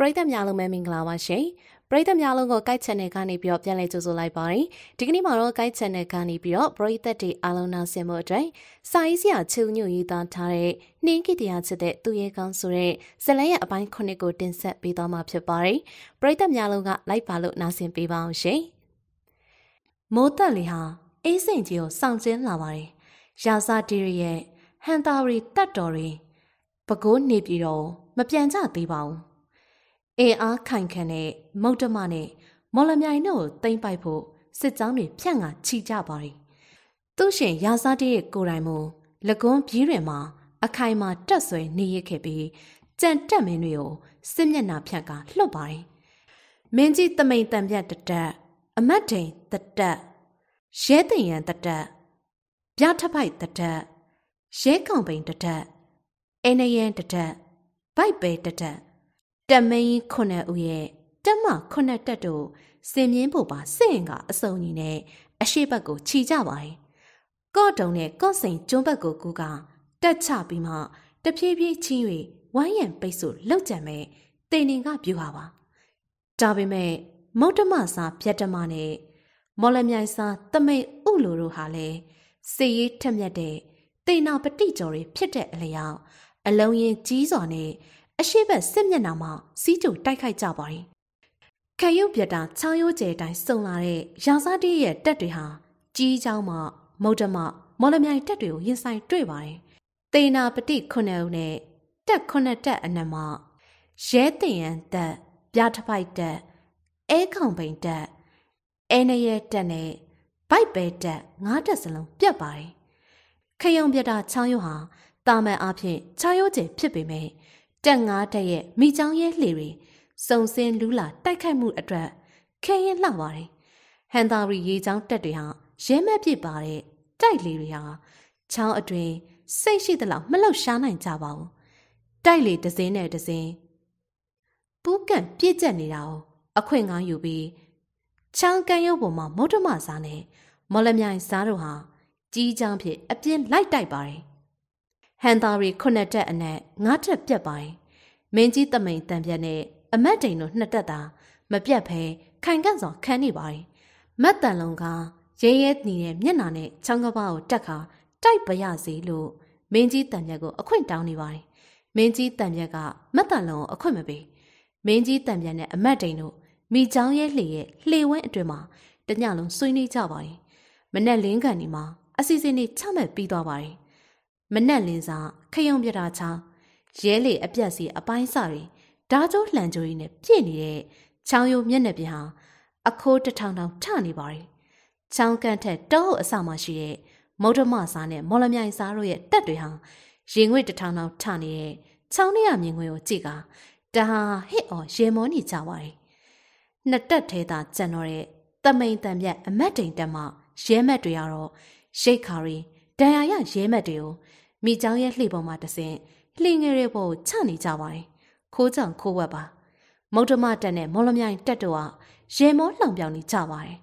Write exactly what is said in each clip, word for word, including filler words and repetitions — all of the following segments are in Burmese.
ရိသတ်များလုံးပဲမင်္ဂလာပါရှင်ပရိသတ်များလုံးကို Guide Channel ကနေပြီးတော့ပြန်လည်ကြိုဆိုလိုက်ပါတယ်ဒီကနေ့မှာတော့ Guide Channel ကနေပြီးတော့ပရိသတ်တွေအားလုံးနားဆင်ဖို့အတွက်စာရေးဆရာချူညွတ်ရေးသားထားတဲ့နှင်းကိတရားချစ်တဲ့သူရဲကောင်းဆိုတဲ့ဇလန်ရဲ့အပိုင်းခုနှစ်ကိုတင်ဆက်ပေးသွားမှာဖြစ်ပါတယ်ပရိသတ်များလုံးကလိုက်ပါလို့နားဆင်ပေးပါအောင်ရှင်မိုးတက်လေဟာအေးစိန်ကြီးကိုစောင့်ကျင်းလာပါတယ်ရာဇာတီရဲ့ဟန်တာရီတတ်တော်တွေပကိုးနေပြီးတော့မပြန်ကြသေးပါဘူးအင်အားခိုင်ခံတဲ့မုတ်တမနဲ့မော်လမြိုင်တို့ကိုတိမ့်ပိုက်ဖို့စစ်ကြောင်းတွေဖြန့်ငါချီကြပါတယ်သူရှင်ရာဇာတီရဲ့ကိုယ်တိုင်မို့လကွန်းပြီးတွင်မှာအခိုင်မာတက်ဆွဲနေရခဲ့ပြီးကြံတက်မင်းတွေကိုစစ်မျက်နှာဖြတ်ကလှုပ်ပါတယ်မင်းကြီးတမိန်တံပြတ်တတက်အမတ်တိန်တတက်ရဲတင်ရန်တတက်ပြထပိုက်တတက်ရဲကောင်ပိန်တတက်အင်းရန်တတက်ဘိုက်ပဲတတက်တမင်းခုနှစ်ဦးရဲ့တက်မခုနှစ်တက်တို့စင်မြင်းဖို့ပါစင့်ကအစုံကြီးနဲ့အရှိဘက်ကိုခြီကြပါတယ်ကော့တုံနဲ့ကော့စိန်ကျွန်းဘက်ကိုကူကတက်ချပြီးမှတဖြည်းဖြည်းချင်း၍ဝိုင်းရံပိတ်ဆို့လှုပ်ကြံမဲ့တေနင်ကပြူဟာပါဒါပေမဲ့မုတ်တမစာဖြတ်တမနဲ့မော်လမြိုင်စာတမိတ်ဥလိုတို့ဟာလေစေရေးထက်မြက်တဲ့တေနာပတိကျော်တွေဖြစ်တဲ့အလျောက်အလုံးရင်ကြီးစွာနဲ့အရှိဘက်စစ်မျက်နှာမှာစီးကြိုတိုက်ခိုက်ကြပါတယ်။ခရုပ်ပြတာချောင်းရိုးကျဲတိုင်းစုံလာတဲ့ရာဇာတိရဲ့တက်တွေဟာကြီးချောင်းမှမုတ်တမမော်လမြိုင်တက်တွေကိုရင်ဆိုင်တွေ့ပါတယ်။တေနာပတိခုနှစ်ဦးနဲ့တက်ခုနှစ်တက်အနက်မှာရဲတင်ရန်တက်ပြထပိုက်တက်အဲခေါင်ပိန်တက်အဲနရဲတက်နဲ့ဘိုက်ပဲတက်ငါးတက်စလုံးပြတ်ပါတယ်။ခရုံပြတာချောင်းရိုးဟာတာမန်အားဖြင့်ချောင်းရိုးကျဲဖြစ်ပေမဲ့တက်ငါးတက်ရဲ့မိချောင်းရဲလှေတွေစုံစင်းလူးလာတိုက်ခိုက်မှုအတွက်ခဲရင်လှပါတယ်ဟန်တာရီရေချောင်းတက်တွေဟာရဲမက်ပြစ်ပါတဲ့တိုက်လေတွေဟာချောင်းအတွင်စိတ်ရှိသလောက်မလှုပ်ရှားနိုင်ကြပါဘူးတိုက်လေတစ်စင်းနဲ့တစ်စင်းပူးကန့်ပြည့်ကျက်နေတာကိုအခွင့်ကောင်းယူပြီးချောင်းကန်းရုပ်ပေါ်မှာမုတ်တမစားနဲ့မော်လမြိုင်စားတို့ဟာကြီးချောင်းဖြစ်အပြင်းလိုက်တိုက်ပါတယ်ဟန်တာရီခုနှစ်တက်အနက်ငါးတက်ပြတ်ပါတယ်မင်းကြီးတမိန်တံပြတ်နဲ့အမတ်တိန်တို့နှစ်တက်သာမပြတ်ဖဲခိုင်ကန့်စွာခန်းနေပါတယ်မတ်တန်လုံးကရဲရဲနေတဲ့မျက်နှာနဲ့ချောင်းကပားကိုတက်ခါတိုက်ပရစီလို့မင်းကြီးတံပြတ်ကိုအခွင့်တောင်းနေပါတယ်မင်းကြီးတံပြတ်ကမတ်တန်လုံးကိုအခွင့်မပေးမင်းကြီးတံပြတ်နဲ့အမတ်တိန်တို့မိချောင်းရဲလှေရဲ့လှေဝင်းအတွင်မှာတညလုံးဆွေးနွေးကြပါတယ်မနဲ့လင်းကန်ဒီမှာအစီအစဉ်တွေချမှတ်ပြီးသွားပါတယ်မနက်လင်းစာခရုံပြတာချောင်းရဲလေအပြက်စီအပိုင်းစတွေဓာကြိုးလှန်ကြိုးရင်းနဲ့ပြည့်နေတဲ့ချောင်းရိုးမျက်နှာပြင်ဟာအခိုးတထောင်ထောင်ထနေပါတယ်။ချောင်းကန့်ထက်တောအဆမှရှိတဲ့မုဒ္ဓမစားနဲ့မော်လမြိုင်စားတို့ရဲ့တက်တွေဟာရင်ငွေတထောင်ထောင်ထနေတဲ့ချောင်းရမြင်ငွေကိုကြည့်ကတဟာဟစ်အော်ရေမောနေကြပါတယ်။နှစ်တက်သေးတာကြံတော့တဲ့တမိန်တံပြတ်အမတ်တိန်တက်မှရဲမက်တွေကတော့ရိတ်ခါရီဒဏ်ရာရရဲမက်တွေကိုမိချောင်းရဲ့လှေပေါ်မှာတဆင့်လှေငယ်တွေပေါ်ချနေကြပါတယ်ခိုးကြောင်ခိုးဝက်ပါမုတ်တမတက်နဲ့မော်လမြိုင်တက်တို့ကရေမောလှောင်ပြောင်နေကြပါတယ်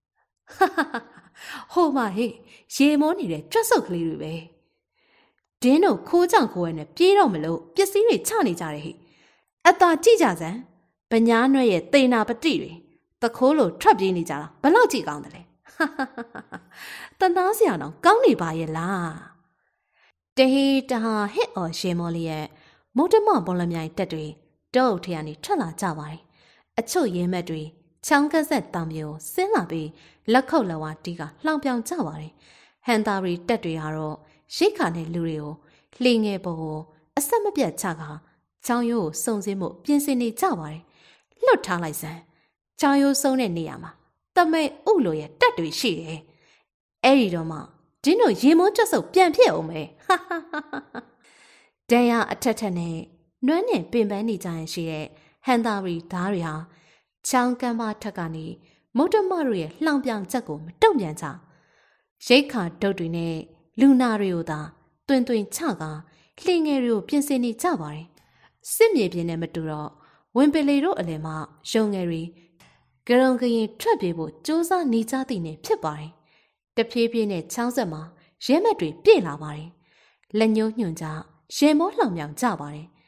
ဟိုမဟေးရေမောနေတဲ့ကြွက်စုပ်ကလေးတွေပဲဒင်းတို့ခိုးကြောင်ခိုးဝက်နဲ့ပြေးတော့မလို့ပစ္စည်းတွေချနေကြတယ်ဟိအသာကြည့်ကြစမ်းဗညားနွဲ့ရဲ့သေနာပတိတွေတခိုးလိုထွက်ပြေးနေကြတာဘလောက်ကြည့်ကောင်းတယ်လဲတနာစရာတော့ကောင်းနေပါရဲ့လားတဟီတဟာဟစ်အော်ရှင်မော်လီရဲ့မုတ်တမပေါ်လမြိုင်တက်တွေတောအုပ်ထဲကနေထွက်လာကြပါတယ်အချို့ရဲမက်တွေချောင်းကဆက်တောင်မျိုးဆင်းလာပြီးလက်ခုပ်လက်ဝါးတီးကလှောင်ပြောင်ကြပါတယ်ဟန်တာရီတက်တွေကတော့ရိတ်ခါနဲ့လူတွေကိုလှေငယ်ပေါ်ကိုအဆက်မပြတ်ချကချောင်းရိုးကိုစုံစင်းမှုပြင်ဆင်နေကြပါတယ်လွတ်ထားလိုက်စမ်းချောင်းရိုးစုံတဲ့နေရာမှာတမိတ်ဥလိုရဲ့တက်တွေရှိတယ်အဲ့ဒီတော့မှဒင်းတို့ရေမုန်းကျဆုပ်ပြန်ဖြစ်အောင်မယ်ဟာဟာဟာဒဏ်ရာအထက်ထက်နဲ့နွမ်းနဲ့ပင်ပန်းနေကြရင်ရှိတဲ့ဟန်တာရီဓားတွေဟာချောင်းကမ်းပါထက်ကနေမုတ်တမတို့ရဲ့လှောင်ပြောင်ချက်ကိုမတုံ့ပြန်ကြရိတ်ခါဒုတ်တွေနဲ့လူနာတွေကိုသာတွင်တွင်ချကလှင်ငယ်တွေကိုပြင်ဆင်နေကြပါတယ်စစ်မြေပြင်နဲ့မတူတော့ဝင်ပလီတို့အလယ်မှာရုံငယ်တွေကြုံကရင်ထွက်ပြေးဖို့စူးစမ်းနေကြသည်နဲ့ဖြစ်ပါတယ်တဖြည်းဖြည်းနဲ့ချောင်းဆက်မှာရဲမက်တွေပြည့်လာပါတယ်လက်ညှိုးညွှန်ကြရေမောလှောင်ပြောင်ကြပါတယ်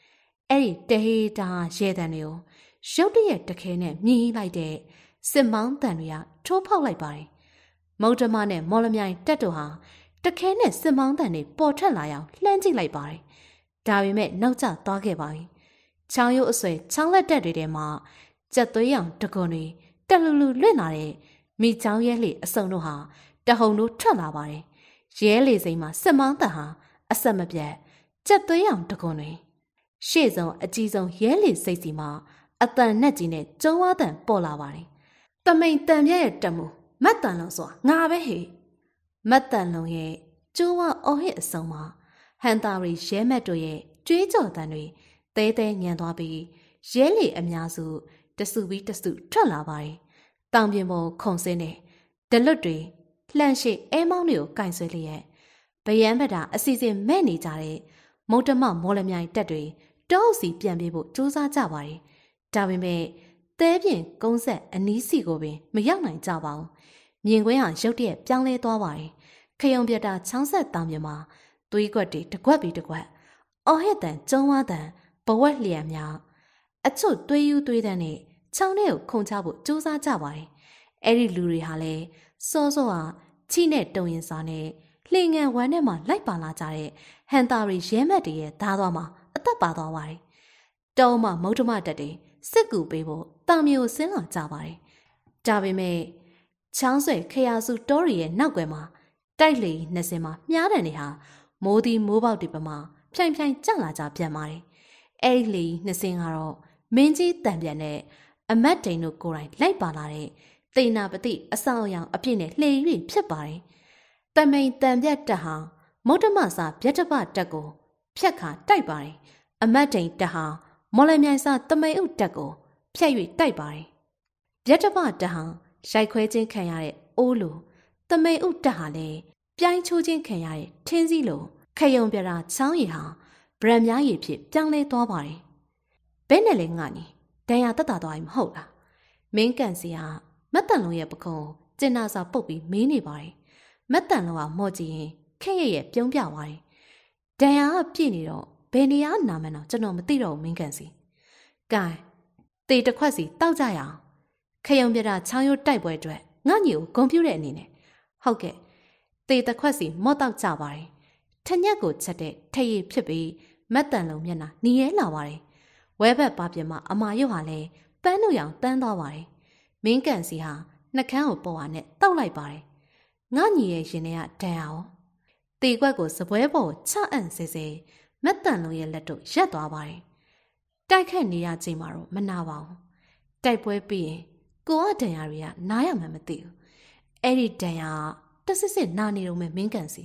အဲ့ဒီတဟေတာရဲတန်တွေကိုရုတ်တရက်တခဲနဲ့မြည်လိုက်တဲ့စစ်မောင်းတန်တွေကထိုးဖောက်လိုက်ပါတယ်မုတ်တမနဲ့မော်လမြိုင်တက်တို့ဟာတခဲနဲ့စစ်မောင်းတန်တွေပေါ်ထွက်လာအောင်လှမ်းကြည့်လိုက်ပါတယ်ဒါပေမဲ့နောက်ကျသွားခဲ့ပါပြီချောင်းရုပ်အဆွဲချောင်းလက်တက်တွေထဲမှာကြက်သွေးရောင်တကွန်တွေတက်လူလူလွင့်လာတဲ့မိချောင်းရဲလေအစုံတို့ဟာတဟုန်တို့ထွက်လာပါတယ်ရဲလေစိမ်းမှာစစ်မောင်းတန်ဟာအဆက်မပြတ်ကြက်သွေးရောင်တကွန်တွေရှေ့ဆုံးအကြီးဆုံးရဲလေစိတ်စီမှာအတန်နဲ့ကြီးနဲ့ကျုံဝါတန်ပေါ်လာပါတယ်တမိန်တန်ပြရဲ့တမှုမတ်တန်လုံးဆိုတာငါပဲဟေမတ်တန်လုံးရဲ့ကျုံဝါအော်ဟစ်အစုံမှာဟန်တာရီရဲမက်တို့ရဲ့ကြွေးကြော်တန်တွေတဲတဲညံသွားပြီးရဲလေအများစုတစုပြီးတစုထွက်လာပါတယ်တောင်ပြင်ပေါ်ခုံစင်းတဲ့ဒလွတ်တွေလှန့်ရှိအဲမောင်းတွေကိုကင်ဆွဲလျက်ဗယံဗတာအစီအစဉ်မဲ့နေကြတဲ့မုတ်တမမော်လမြိုင်တက်တွေတောက်စီပြန်ပြေးဖို့ကြိုးစားကြပါတယ်ဒါပေမဲ့သဲပြင်ကုန်းဆက်အနီးစီကိုပင်မရောက်နိုင်ကြပါဘူးမြင်ကွင်းဟာရုတ်တရက်ပြောင်းလဲသွားပါတယ်ခရုံပြတာချောင်းဆက်တောင်ပြင်မှာသွေးကွက်တွေတကွက်ပြီးတကွက်အော်ဟစ်တန်ကျုံဝါတန်ဘဝက်လျက်များအချွတ်သွေးယူသွေးတန်းနဲ့ချောင်းထဲကိုခုန်ချဖို့ကြိုးစားကြပါတယ်အဲ့ဒီလူတွေဟာလည်းစောစောဟာချီနဲ့တုံရင်စားနဲ့လှင်ငံဝမ်းထဲမှာလိုက်ပါလာကြတဲ့ဟန်တာရီရဲမက်တွေရဲ့ဓားသွားမှာအသက်ပါသွားပါတယ်တုံးမမုတ်တမတက်တွေစစ်ကူပေးဖို့တာမျိုးဆင်းလာကြပါတယ်ဒါပေမဲ့ချောင်းဆွဲခရာစုတောရီရဲ့နောက်ွယ်မှာတိုက်လေနှစ်စင်းမှာမြားတန်တွေဟာမိုးဒီမိုးပေါက်တွေပမာဖြိုင်ဖြိုင်ကျလာကြပြန်ပါတယ်အဲ့ဒီလေနှစ်စင်းကတော့မင်းကြီးတန်ပြန်တဲ့အမတ်တိန်တို့ကိုယ်တိုင်လိုက်ပါလာတဲ့တိန်နာပတိအဆောင်အယောင်အပြည့်နဲ့လှေ၍ဖြစ်ပါတယ်တမိန်တန်ပြတ်တက်ဟာမုတ်တမစာပြတ်တပတက်ကိုဖြတ်ခါတိုက်ပါတယ်အမတ်တိန်တက်ဟာမော်လမြိုင်စာတမိန်ဥတက်ကိုဖြတ်၍တိုက်ပါတယ်ပြတ်တပတက်ဟာရိုက်ခွဲခြင်းခံရတဲ့အိုးလိုတမိန်ဥတက်ဟာလည်းပြိုင်းချိုးခြင်းခံရတဲ့ထင်းစည်းလိုခရုံပြတာချောင်းရည်ဟာဗရန်များရည်ဖြစ်ပြောင်းလဲသွားပါတယ်ဘဲနဲ့လည်းငါနီဒဏ်ရာတက်တာသွားရင်မဟုတ်လားမင်းကန်စီဟာမတ်တန်လုံးရဲ့ပခုံးကျင်နာစာပုတ်ပြီးမင်းနေပါတယ်မတ်တန်လုံးကမော့ကြည့်ရင်ခက်ရရဲ့ပြုံးပြပါတယ်ဒဏ်ရာကပြည့်နေတော့ဘယ်နေရာနာမည်တော့ကျွန်တော်မသိတော့ဘူးမင်းကန်စီကဲတေတစ်ခွက်စီတောက်ကြရအောင်ခရုံပြတာချောင်းရိုးတိုက်ပွဲအတွက်ငါညီကိုဂုံပြူတဲ့အနေနဲ့ဟုတ်ကဲ့တေတစ်ခွက်စီမော့တောက်ကြပါတယ်ထညက်ကိုချက်တဲ့ထရည်ဖြစ်ပြီးမတ်တန်လုံးမျက်နှာနီးရဲလာပါတယ်ဝဲဘက်ပါပြမအမာရုပ်ဟာလည်းပန်းလို့ရောင်တန်းသွားပါတယ်မင်းကန်စီဟာနှကန်းကိုပေါ်ဟာနဲ့တောက်လိုက်ပါတယ်ငါညီရဲ့ရင်ထဲကဒဏ်ရာရောတေကွက်ကိုစပွဲပေါ်ချအံ့စေစေမတ်တန်လုံးရဲ့လက်တို့ရက်သွားပါတယ်တိုက်ခတ်နေရချိန်မှာတော့မနာပါဘူးတိုက်ပွဲပြီးရင်ကိုကဒဏ်ရာတွေကနားရမှမသိဘူးအဲ့ဒီဒဏ်ရာတဆစ်စစ်နာနေတော့မယ်မင်းကန်စီ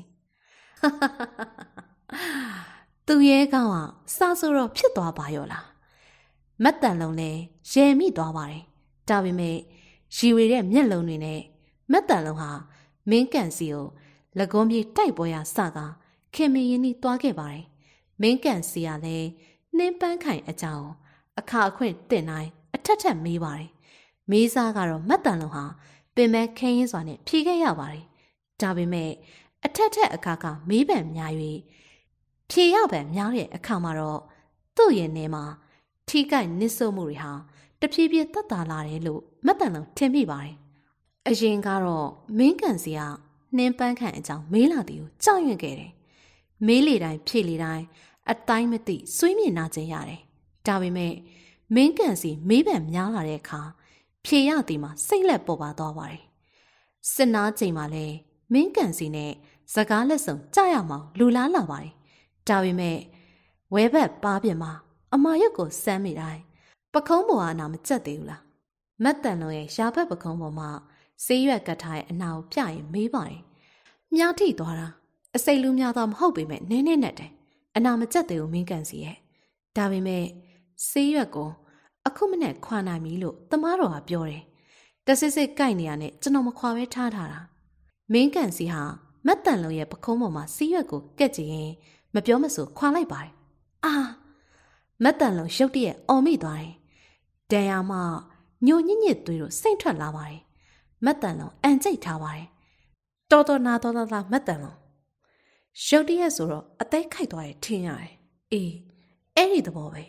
သူရဲကောင်ကစာဆိုတော့ဖြစ်သွားပါရောလားမတ်တန်လုံးလည်းရဲမိသွားပါတယ်ဒါပေမဲ့ရီဝေတဲ့မျက်လုံးတွေနဲ့မတ်တန်လုံးဟာမင်းကန်စီကိုလကုံးပြေတိုက်ပွဲရစကားခင်မင်းရင်ကြီးသွားခဲ့ပါတယ်မင်းကန်စီကလည်းနှင်းပန်းခိုင်အကြောင်းအခါအခွင့်တင်တိုင်းအထက်ထက်မေးပါတယ်မေးစားကတော့မတ်တန်လုံးဟာပင်မဲခင်းရင်းစွာနဲ့ဖြေခဲ့ရပါတယ်ဒါပေမဲ့အထက်ထက်အခါကမေးပန်များ၍ဖြေရပန်များတဲ့အခါမှာတော့သူ့ရဲ့နေမှာထိကိုက်နစ်ဆိုးမှုတွေဟာတဖြည်းဖြည်းတက်တာလာတယ်လို့မတ်တန်လုံးထင်မိပါတယ်အရင်ကတော့မင်းကန်စီကနှင်းပန်းခံအကြောင်းမေးလာသည်ကိုကြောက်ရွံ့ခဲ့တယ်မေးလေတိုင်းဖြေလေတိုင်းအတိုင်းမသိဆွေးမြေ့နာခြင်းရတယ်ဒါပေမဲ့မင်းကန်စီမေးပန်များလာတဲ့အခါဖြေရသည်မှာစိတ်လက်ပေါ်ပါသွားပါတယ်စစ်နာချိန်မှာလဲမင်းကန်စီနဲ့စကားလက်ဆောင်ကြားရမှလူလားလာပါတယ်ဒါပေမဲ့ဝဲဘက်ပါပြင်မှာအမာရုပ်ကိုစမ်းမိတိုင်းပခုံးပေါ်အနာမကျက်သေးဘူးလားမတ်တန်လုံးရဲ့ရှားဘက်ပခုံးပေါ်မှာဆေးရွက်ကတ်ထားတဲ့အနာကိုပြရင်မေးပါတယ်မြားထိသွားတာအစိတ်လူများတော့မဟုတ်ပေမဲ့နင်းနေနဲ့တယ်အနာမကျက်သေးဘူးမင်းကန်စီရဲ့ဒါပေမဲ့ဆေးရွက်ကိုအခုမနဲ့ခွာနိုင်ပြီလို့တမားတော်ကပြောတယ်တဆစ်စစ်ကိုက်နေရနဲ့ကျွန်တော်မခွာပဲထားထားတာမင်းကန်စီဟာမတ်တန်လုံးရဲ့ပခုံးပေါ်မှာဆေးရွက်ကိုကက်ကြည့်ရင်မပြောမဆိုခွာလိုက်ပါတယ်အာမတ်တန်လုံးရုတ်တရက်အော်မိသွားတယ်ဒဏ်ရာမှညိုညစ်ညစ်သွေးတို့စိတ်ထွက်လာပါတယ်မတ်တန်လုံးအန်ကျိတ်ထားပါတယ်တော်တော်နာတော်တော်မတ်တန်လုံးရုတ်တရက်ဆိုတော့အသေးခိုက်သွားတယ်ထင်ရတယ်အေးအဲ့ဒီသဘောပဲ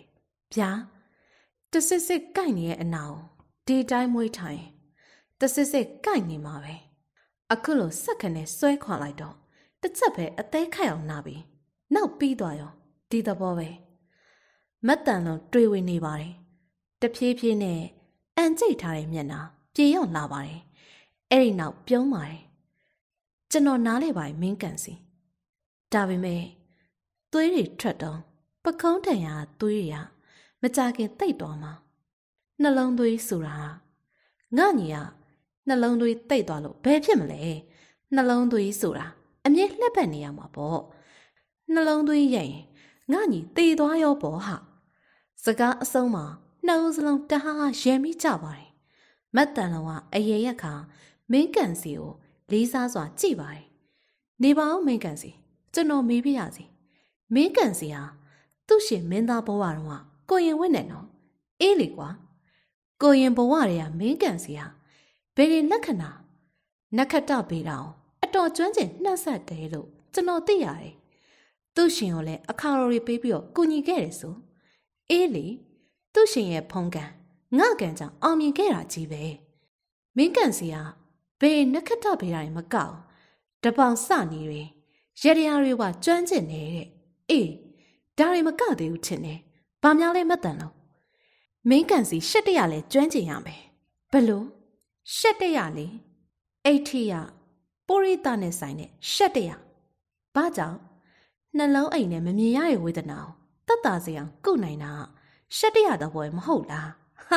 ဗျာတစစ်စစ်ကိုက်နေရဲ့အနာကိုဒီတိုင်းမွေးထိုင်တစစ်စစ်ကိုက်နေမှာပဲအခုလိုစက်ခနဲ့ဆွဲခွာလိုက်တော့တစ်ချက်ပဲအသေးခိုက်အောင်နာပြီးနောက်ပြီးသွားရောဒီသဘောပဲမတ်တန်လုံးတွေးဝေနေပါတယ်တဖြည်းဖြည်းနဲ့အန်ကျိတ်ထားတဲ့မျက်နှာပြေရောက်လာပါတယ်အဲ့ဒီနောက်ပြုံးပါတယ်ကျွန်တော်နားလေပါတယ်မင်းကန်စီဒါပေမဲ့သွေးတွေထွက်တော့ပကုံးတန်ရာသွေးတွေကမကြခင်တိတ်သွားမှာနှလုံးသွေးဆိုတာငါညီကနှလုံးသွေးတိတ်သွားလို့ဘယ်ဖြစ်မလဲနှလုံးသွေးဆိုတာအမြဲလှက်ပတ်နေရမှာပေါ့နှလုံးသွေးရဲ့ငါညီတေသွားရောပေါ့ဟာစကားအဆုံးမှာနှုတ်စလုံးတဟားရဲမိကြပါတယ်မတ်တန်လုံးကအရေရက်ခါမင်းကန်စီကိုလေးစားစွာကြည့်ပါတယ်နေပါဦးမင်းကန်စီကျွန်တော်မေးပြရစီမင်းကန်စီဟာသူ့ရှင်မင်းသားဘဝတော့ကိုရင်ဝက်နဲ့နော်အေးလေကွာကိုရင်ဘဝတွေကမင်းကန်စီဟာဘယ်လက္ခဏာနက္ခတ္တပေတာအောင်အတော်ကျွမ်းကျင်နှံ့ဆက်တယ်လို့ကျွန်တော်သိရတယ်သူ့ရှင်ကိုလည်းအခါတော်တွေပေးပြီးတော့ကူညီခဲ့တယ်ဆိုအေးလေသူ့ရှင်ရဲ့ဖုံးကန်ငါကန်ကြောင့်အောင်မြင်ခဲ့တာကြီးပဲမင်းကန်စီဟာဘယ်နက္ခတ္တပေတာတွေမကောက်တပေါင်စနေတွေရရရတွေကကျွမ်းကျင်နေတဲ့အေးဒါတွေမကသေးဘူးထင်တယ်ဘာများလဲမတန်လို့မင်းကန်စီရှက်တရလဲကျွမ်းကျင်ရမယ်ဘလို့ရှက်တရလေအိဋ္ဌိယပုရိသနဲ့ဆိုင်တဲ့ရှက်တရဘာကြောင့်နှလုံးအိမ်နဲ့မမြင်ရတဲ့ဝေဒနာကိုတတ်တာစေအောင်ကုနိုင်တာရှက်တရတော့ဘယ်မဟုတ်လား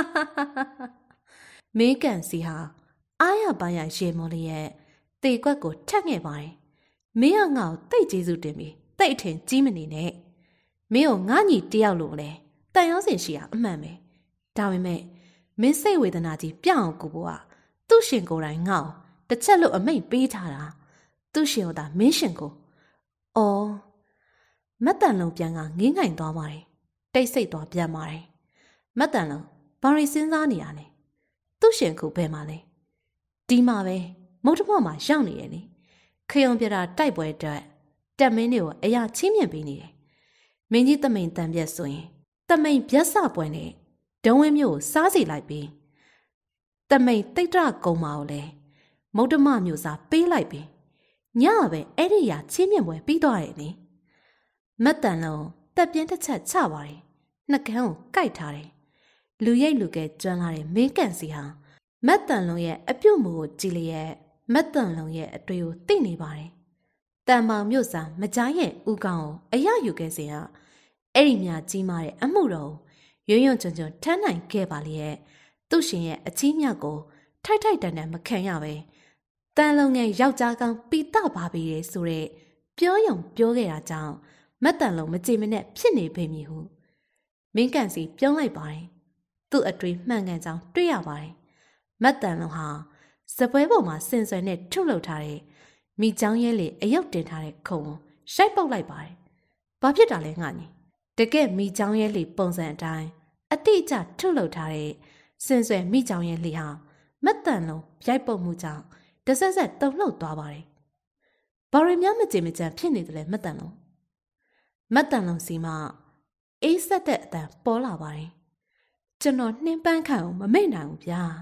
မင်းကန်စီဟာအားရပါရရေမော်လေးရဲ့တေကွက်ကိုထက်ခဲ့ပါတယ်မင်းကငါ့ကိုတိတ်ကျေးဇူးတင်ပြီးတိတ်အထင်ကြီးမနေနဲ့မင်းကိုငါညီတယောက်လို့လဲတန်ရောစင်ရှိတာအမှန်ပဲဒါပေမဲ့မင်းစိတ်ဝေဒနာကြီးပြအောင်ကူဖို့ကသူ့ရှင်ကိုယ်တိုင်ငါ့ကိုတစ်ချက်လို့အမိတ်ပေးထားတာသူ့ရှင်ကိုသာမင်းရှင်ကိုအော်မတ်တန်လုံးပြန်ကငင်းငိုင်သွားပါတယ်တိတ်ဆိတ်သွားပြန်ပါတယ်မတ်တန်လုံးဘာရီစဉ်းစားနေရလဲသူ့ရှင်ကိုဘယ်မှာလဲဒီမှာပဲမုတ်တမော့မှာရောက်နေတယ်လေခရုံပြတာတိုက်ပွဲအတွက်တက်မင်းတွေကိုအရာချင်းမြင်ပေးနေတယ်မင်းကြီးတမိန်တန်ပြက်ဆိုရင်တမိန်ပြက်စပွဲနဲ့ဒုံဝင်းမျိုးကိုစားစီလိုက်ပြီးတမိန်တိတ်တရကုံမာကိုလည်းမုတ်တမမျိုးစားပေးလိုက်ပြီးညပဲအဲ့ဒီရာချင်းမြင်ပွဲပြီးသွားတယ်လေမတ်တန်လုံးတက်ပြင်းတစ်ချက်ချပါတယ်နှကန်းကိုကိုက်ထားတယ်လူရိတ်လူကဲကျွမ်းလာတဲ့မင်းကန်စီဟာမတ်တန်လုံးရဲ့အပြုတ်မှုကိုကြည့်လျက်မတ်တန်လုံးရဲ့အတွေ့ကိုသိနေပါတယ်တန်မောင်မြို့စာမကြားရဲ့ဦးကောင်ကိုအရယူခဲ့စဉ်ကအဲ့ဒီမြကြီးမားတဲ့အမှုတော်ရွရွံ့ကျွံ့ကျွံ့ထမ်းနိုင်ခဲ့ပါလေရဲ့သူ့ရှင်ရဲ့အချီးမြတ်ကိုထိုက်ထိုက်တန်တန်မခံရပဲတန်လုံးငယ်ယောက်ျားကောင်ပီတပါပြီလေဆိုတဲ့ပြောယုံပြောခဲ့တာကြောင့်မတ်တန်လုံးမကြည်မနဲ့ဖြစ်နေပေမည်ဟုမင်းကန်စီပြုံးလိုက်ပါတယ်သူ့အတွေ့မှန်ကန်ကြောင်းတွေ့ရပါတယ်မတ်တန်လုံးဟာစပွဲပေါ်မှာစင်ဆွယ်နဲ့ထုတ်လုပ်ထားတဲ့မိချောင်းရဲလေအယုတ်တင်ထားတဲ့ခုံကိုရှိုက်ပုတ်လိုက်ပါတယ်ဘာဖြစ်တာလဲငါညီတကယ်မိချောင်းရဲလေပုံစံအတိုင်းအတိအကျထုတ်လုပ်ထားတဲ့စင်ဆွယ်မိချောင်းရဲလေဟာမတ်တန်လုံးရိုက်ပုတ်မှုကြောင့်တဆက်ဆက်တုံလှုပ်သွားပါတယ်ဘာရီများမကြင်မကြံဖြစ်နေတယ်လဲမတ်တန်လုံးမတ်တန်လုံးစီမအေးဆက်တဲ့အတန်ပေါ်လာပါတယ်ကျွန်တော်နှင်းပန်းခံအောင်မမိတ်နိုင်ဘူးဗျာ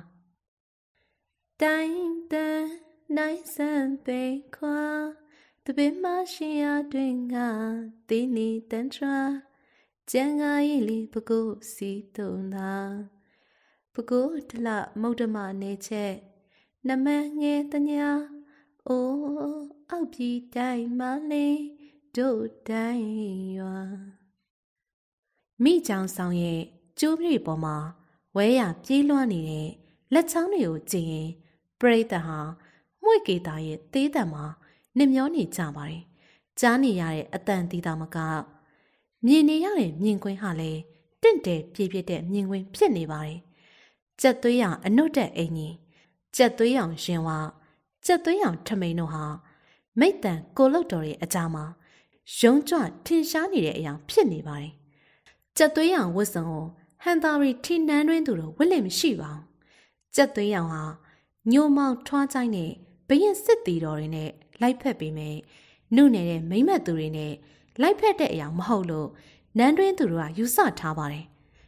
တိုင်းတန်နိုင်စံပေခွာတပင်မရှိရတွင်ကတင်းနီတန်ထရာကျန်ငါရီလီပကုစီတုံသာပကုတလမုဒ္ဓမနေချက်နမငယ်တညာအိုးအောက်ပြည်တိုင်းမလေးတို့တိုင်းရွာမိချောင်ဆောင်ရဲ့ကျိုးပြိပေါ်မှာဝဲရပြေးလွှမ်းနေတဲ့လက်ချောင်းတွေကိုကြည့်ရင်ပရိသတ်ဟာမှု့ကေတာရဲ့သေးတံမှာနစ်မျောနေကြပါတယ်ကြားနေရတဲ့အတန်တီတာမကမြင်နေရတဲ့မြင်ကွင်းဟာလည်းတင့်တယ်ပြည့်ပြည့်တဲ့မြင်ကွင်းဖြစ်နေပါတယ်ကြက်သွေးရောင်အနုတ်တဲ့အင်ကြီးကြက်သွေးရောင်ရှင်ဝါကြက်သွေးရောင်ထမိန်တို့ဟာမိတ်တန်ကိုလုတ်တော်ရဲ့အကြားမှာရုံးကြွထင်ရှားနေတဲ့အရာဖြစ်နေပါတယ်ကြက်သွေးရောင်ဝတ်စုံကိုဟန်တာရီထီနန်းတွင်းသူတို့ဝတ်လင့်မရှိပါဘူးကြက်သွေးရောင်ဟာညိုမောင်ထွားချိုင်းနဲ့ဘရင်စစ်တီတော်တွေနဲ့လိုက်ဖက်ပြီးမယ်နှုတ်နေတဲ့မိမ့်မတ်သူတွေနဲ့လိုက်ဖက်တဲ့အရာမဟုတ်လို့နန်းတွင်းသူတို့ကယူဆထားပါတယ်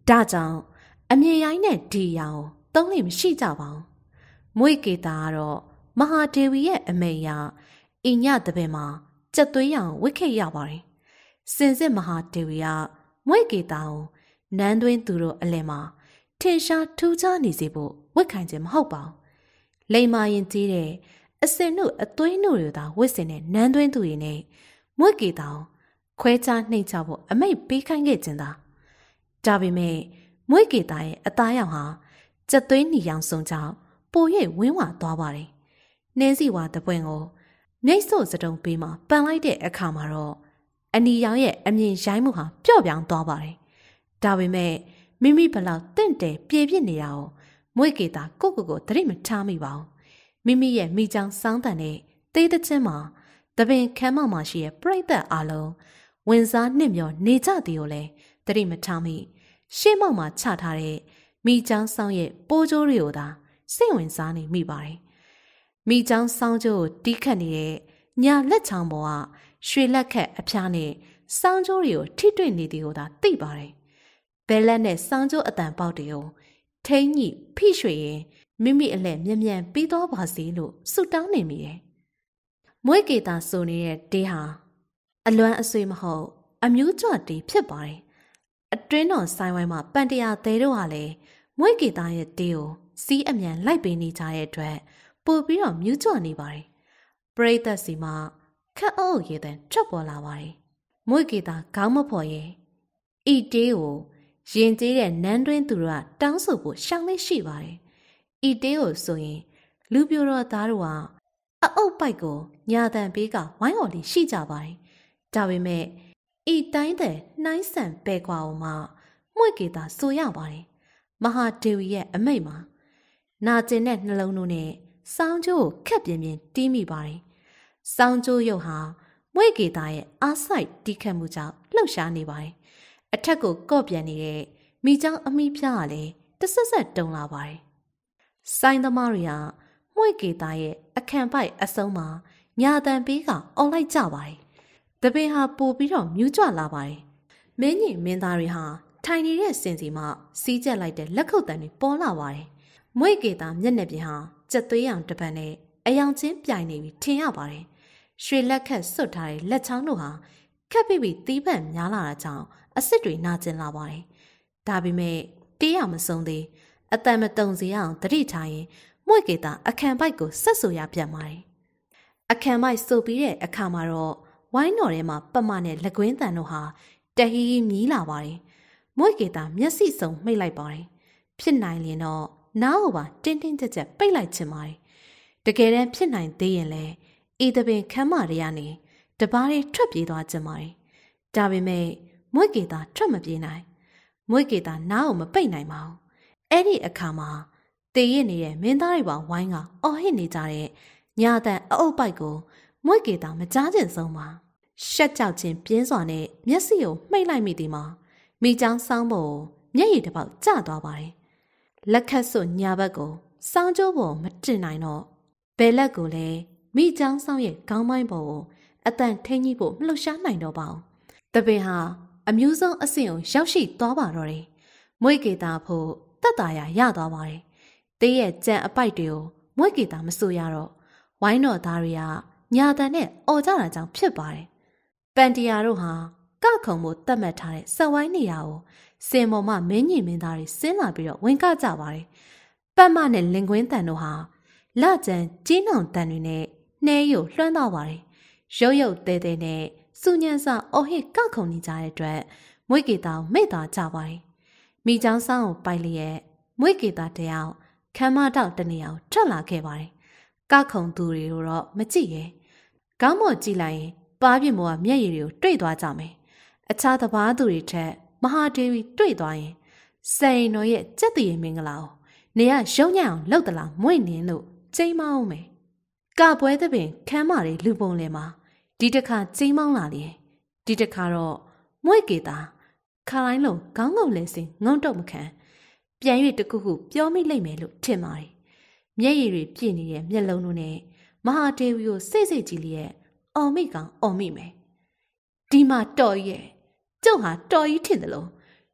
ဒါကြောင့်အမြင်ရိုင်းနဲ့ဒီရောင်သုံးလို့မရှိကြပါဘူးမွေကေတာကတော့မဟာဒေဝီရဲ့အမိန့်အရအညတပင်မှာကြက်သွေးရောင်ဝစ်ခဲ့ရပါတယ်စင်စစ်မဟာဒေဝီကမွေကေတာကိုနန်းသွင်းသူတို့အလယ်မှာထင်ရှားထူးခြားနေစေဖို့ဝစ်ခိုင်ခြင်းမဟုတ်ပါဘူးလိမ္မာရင်ကြီးတဲ့အစင်တို့အသွေးတို့တွေသာဝစ်စင်တဲ့နန်းသွင်းသူတွေနဲ့မွေကေတာကိုခွဲခြားနှိမ့်ချဖို့အမိတ်ပေးခိုင်းခဲ့ခြင်းသာဒါပေမဲ့မွေကေတာရဲ့အသားရောင်ဟာကြက်သွေးနီရောင်စုံကြောင့်ပို၍ဝင်းဝါသွားပါတယ်နှင်းစီဝါတပွင့်ကိုမြိတ်ဆို့စတုံပေးမှပန်လိုက်တဲ့အခါမှာတော့အနီရောင်ရဲ့အမြင်ရိုင်းမှုဟာပျော့ပြောင်းသွားပါတယ်ဒါပေမဲ့မိမိဘလောက်တင့်တယ်ပြေပြစ်နေတာကိုမွေကေတာကိုကိုကိုသတိမထားမိပါဘူးမိမိရဲ့မိချောင်းစောင်းတန်တဲ့တေးတချင်းမှာတပင်ခမ်းမမှာရှိတဲ့ပြိတ္တအလုံးဝင်စားနှစ်မျောနေကြသည်ကိုလည်းသတိမထားမိရှေ့မောက်မှာချထားတဲ့မိချောင်းဆောင်ရဲ့ပိုးကြိုးတွေကိုသာစိတ်ဝင်စားနေမိပါတယ်မိချောင်းဆောင်ကြိုးကိုတီးခတ်နေတဲ့ညာလက်ချောင်းပေါ်ကရွှေလက်ခက်အဖျားနဲ့စောင်းကြိုးတွေကိုထိတွေ့နေသည်ကိုသာသိပါတယ်ဘဲလက်နဲ့စောင်းကြိုးအတန်ပေါက်တွေကိုထိန်းညှိဖိရွှေရင်မိမိအလှည့်မြန်မြန်ပြီးတော့ပါစေလို့ဆုတောင်းနေမိတယ်မွေကေတာဆိုနေတဲ့တေးဟာအလွမ်းအဆွေမဟုတ်အမျိုးကြွတေးဖြစ်ပါတယ်အတွင်းတော်ဆိုင်ဝိုင်းမှာပန်တရာသေးတို့ဟာလည်းမွေကေတာရဲ့တေးကိုစီးအမြန်လိုက်ပေးနေကြတဲ့အတွက်ပို့ပြီးတော့မြူးကြွနေပါတယ်ပရိသတ်စီမှာခက်အုပ်ရည်တန်ထွက်ပေါ်လာပါတယ်မွေကေတာခေါင်းမဖော်ရဲ့ဤတေးကိုရင်ကျေးတဲ့နန်းတွင်းသူတို့ကတောင်းဆိုဖို့ရှောင်လေးရှိပါတယ်ဤတေးကိုဆိုရင်လူပြိုတော်သားတို့ကအအုပ်ပိုက်ကိုညာတန်ပေးကဝိုင်းော်လေးရှိကြပါတယ်ဒါပေမဲ့ဤတိုင်းတဲ့နှိုင်းဆန်ပဲကွာအောင်မှမွေကေတာဆိုရပါတယ်မဟာဒေဝီရဲ့အမိတ်မှာနာကျင်တဲ့နှလုံးတို့နဲ့စောင်းကြိုးကိုခက်ပြင်းပြင်းတီးမိပါတယ်စောင်းကြိုးရုပ်ဟာမွေကေတာရဲ့အားစိုက်တီးခတ်မှုကြောင့်လှုပ်ရှားနေပါတယ်အထက်ကိုကော့ပြန်နေတဲ့မိချောင်းအမိဖျားကလည်းတဆက်ဆက်တုံလာပါတယ်ဆိုင်းသမားတွေကမွေကေတာရဲ့အခန့်ပိုက်အစုံမှာညာတန်ပေးကအော်လိုက်ကြပါတယ်တပင်ဟာပို့ပြီးတော့မြူးကြွလာပါတယ်မင်းကြီးမင်းသားတွေဟာထိုင်နေတဲ့စင်စီမှာစီးကျက်လိုက်တဲ့လက်ခုပ်တံတွေပေါ်လာပါတယ်မွေကေတာမျက်နှာပြင်ဟာကြက်သွေးရောင်တစ်ပတ်နဲ့အယောင်ချင်းပြိုင်နေပြီးထင်ရပါတယ်ရွှေလက်ခက်ဆွတ်ထားတဲ့လက်ချောင်းတို့ဟာခက်ပြီးပြီးတီးပန့်များလာတာကြောင့်အစ်စ်တွေနာကျင်လာပါတယ်ဒါပေမဲ့တေးရမဆုံးသေးအတန်မတုံစေအောင်တတိထားရင်မွေကေတာအခန့်ပိုက်ကိုဆက်ဆိုရပြန်ပါတယ်အခန့်ပိုက်ဆိုပြီးတဲ့အခါမှာတော့ဝိုင်းတော်ထဲမှာပမနဲ့လက်ကွင်းတန်တို့ဟာတဟီးမြည်လာပါတယ်မွေကေတာမျက်စိစုံမှိတ်လိုက်ပါတယ်ဖြစ်နိုင်ရင်တော့နားကိုပါတင်းတင်းကြပ်ကြပ်ပိတ်လိုက်ချင်ပါတယ်တကယ်တမ်းဖြစ်နိုင်သေးရင်လည်းဤတပင်ခမ်းမတွေကနေတပားတွေထွက်ပြေးသွားချင်ပါတယ်ဒါပေမဲ့မွေကေတာထွက်မပြေးနိုင်မွေကေတာနားကိုမပိတ်နိုင်ပါဘူးအဲ့ဒီအခါမှာတည်ရနေတဲ့မင်းသားတွေပါဝိုင်းကအော်ဟစ်နေကြတဲ့ညာတန်အုပ်ပိုက်ကိုမွေကေတာမကြားကျင်ဆုံးပါရှက်ကြောက်ခြင်းပြင်းစွာနဲ့မျက်စိကိုမှိတ်လိုက်မိသည်မှာမိချောင်းဆောင်းပေါ်မျက်ရည်တစ်ပေါက်ကျသွားပါတယ်လက်ခတ်စွညာဘက်ကိုစောင်းကျိုးပေါ်မတင်နိုင်တော့ဘယ်လက်ကိုလည်းမိချောင်းဆောင်းရဲ့ခေါင်းပိုင်းပေါ်ကိုအတန်ထိန်ကြီးဖို့မလှုပ်ရှားနိုင်တော့ပါဘူးတပင်ဟာအမျိုးဆုံးအဆင့်ကိုရောက်ရှိသွားပါတော့တယ်မွေကေတာဖို့တက်တာရရသွားပါတယ်တေးရဲ့ကြံအပိုက်တွေကိုမွေကေတာမဆိုရတော့ဝိုင်းတော်သားတွေကညာတန်နဲ့အော်ကြတာကြောင့်ဖြစ်ပါတယ်ပန်တရာတို့ဟာကခုံမို့တတ်မှတ်ထားတဲ့စက်ဝိုင်းနေရာကိုစင်ပေါ်မှာမင်းကြီးမင်းသားတွေဆင်းလာပြီးတော့ဝင်ကကြပါတယ်ပတ်မနဲ့လင်ကွင်းတန်တို့ဟာလကြံကြီးနောင်တန်တွေနဲ့နှဲရုပ်လွှမ်းသွားပါတယ်ရုပ်ရုပ်တဲတဲနဲ့စူညံစာအော်ဟစ်ကခုံနေကြတဲ့အတွက်မွေကေတာကိုမိတ်သွားကြပါတယ်မိချောင်းဆောင်ကိုပိုက်လျက်မွေကေတာတယောက်ခမ်းမတောက်တနေရာကိုထွက်လာခဲ့ပါတယ်ကခုံသူတွေတော့မကြည့်ရဲကောင်းမော်ကြည့်လိုက်ရင်ပါပြစ်မောကမျက်ရည်တွေကိုတွေ့သွားကြမယ်အခြားတပားသူတွေထက်မဟာဒေဝီတွေ့သွားရင်စိန်တော်ရဲ့ကြက်တည်မင်္ဂလာကိုနေရရုံညံ့အောင်လှုပ်တလားမွေ့နေလို့ကျိမ်းမောင်းမယ်ကပွဲသပင်ခမ်းမတွေလူပုံလဲမှာဒီတစ်ခါကျိမ်းမောင်းလာလေဒီတစ်ခါတော့မွေ့ကေတာခါတိုင်းလုံးခေါင်းငုံလဲစင်ငုံတော့မခံပြန်၍တခုခုပြောမိလိမ့်မယ်လို့ထင်ပါတယ်မျက်ရည်တွေပြည့်နေတဲ့မျက်လုံးတို့နဲ့မဟာဒေဝီကိုစိတ်စိတ်ကြည့်လျက်အော်မိကောင်အော်မိမယ်ဒီမှာတော်ရဲ့ကျုပ်ဟာတော်ကြီးထင်တယ်လို့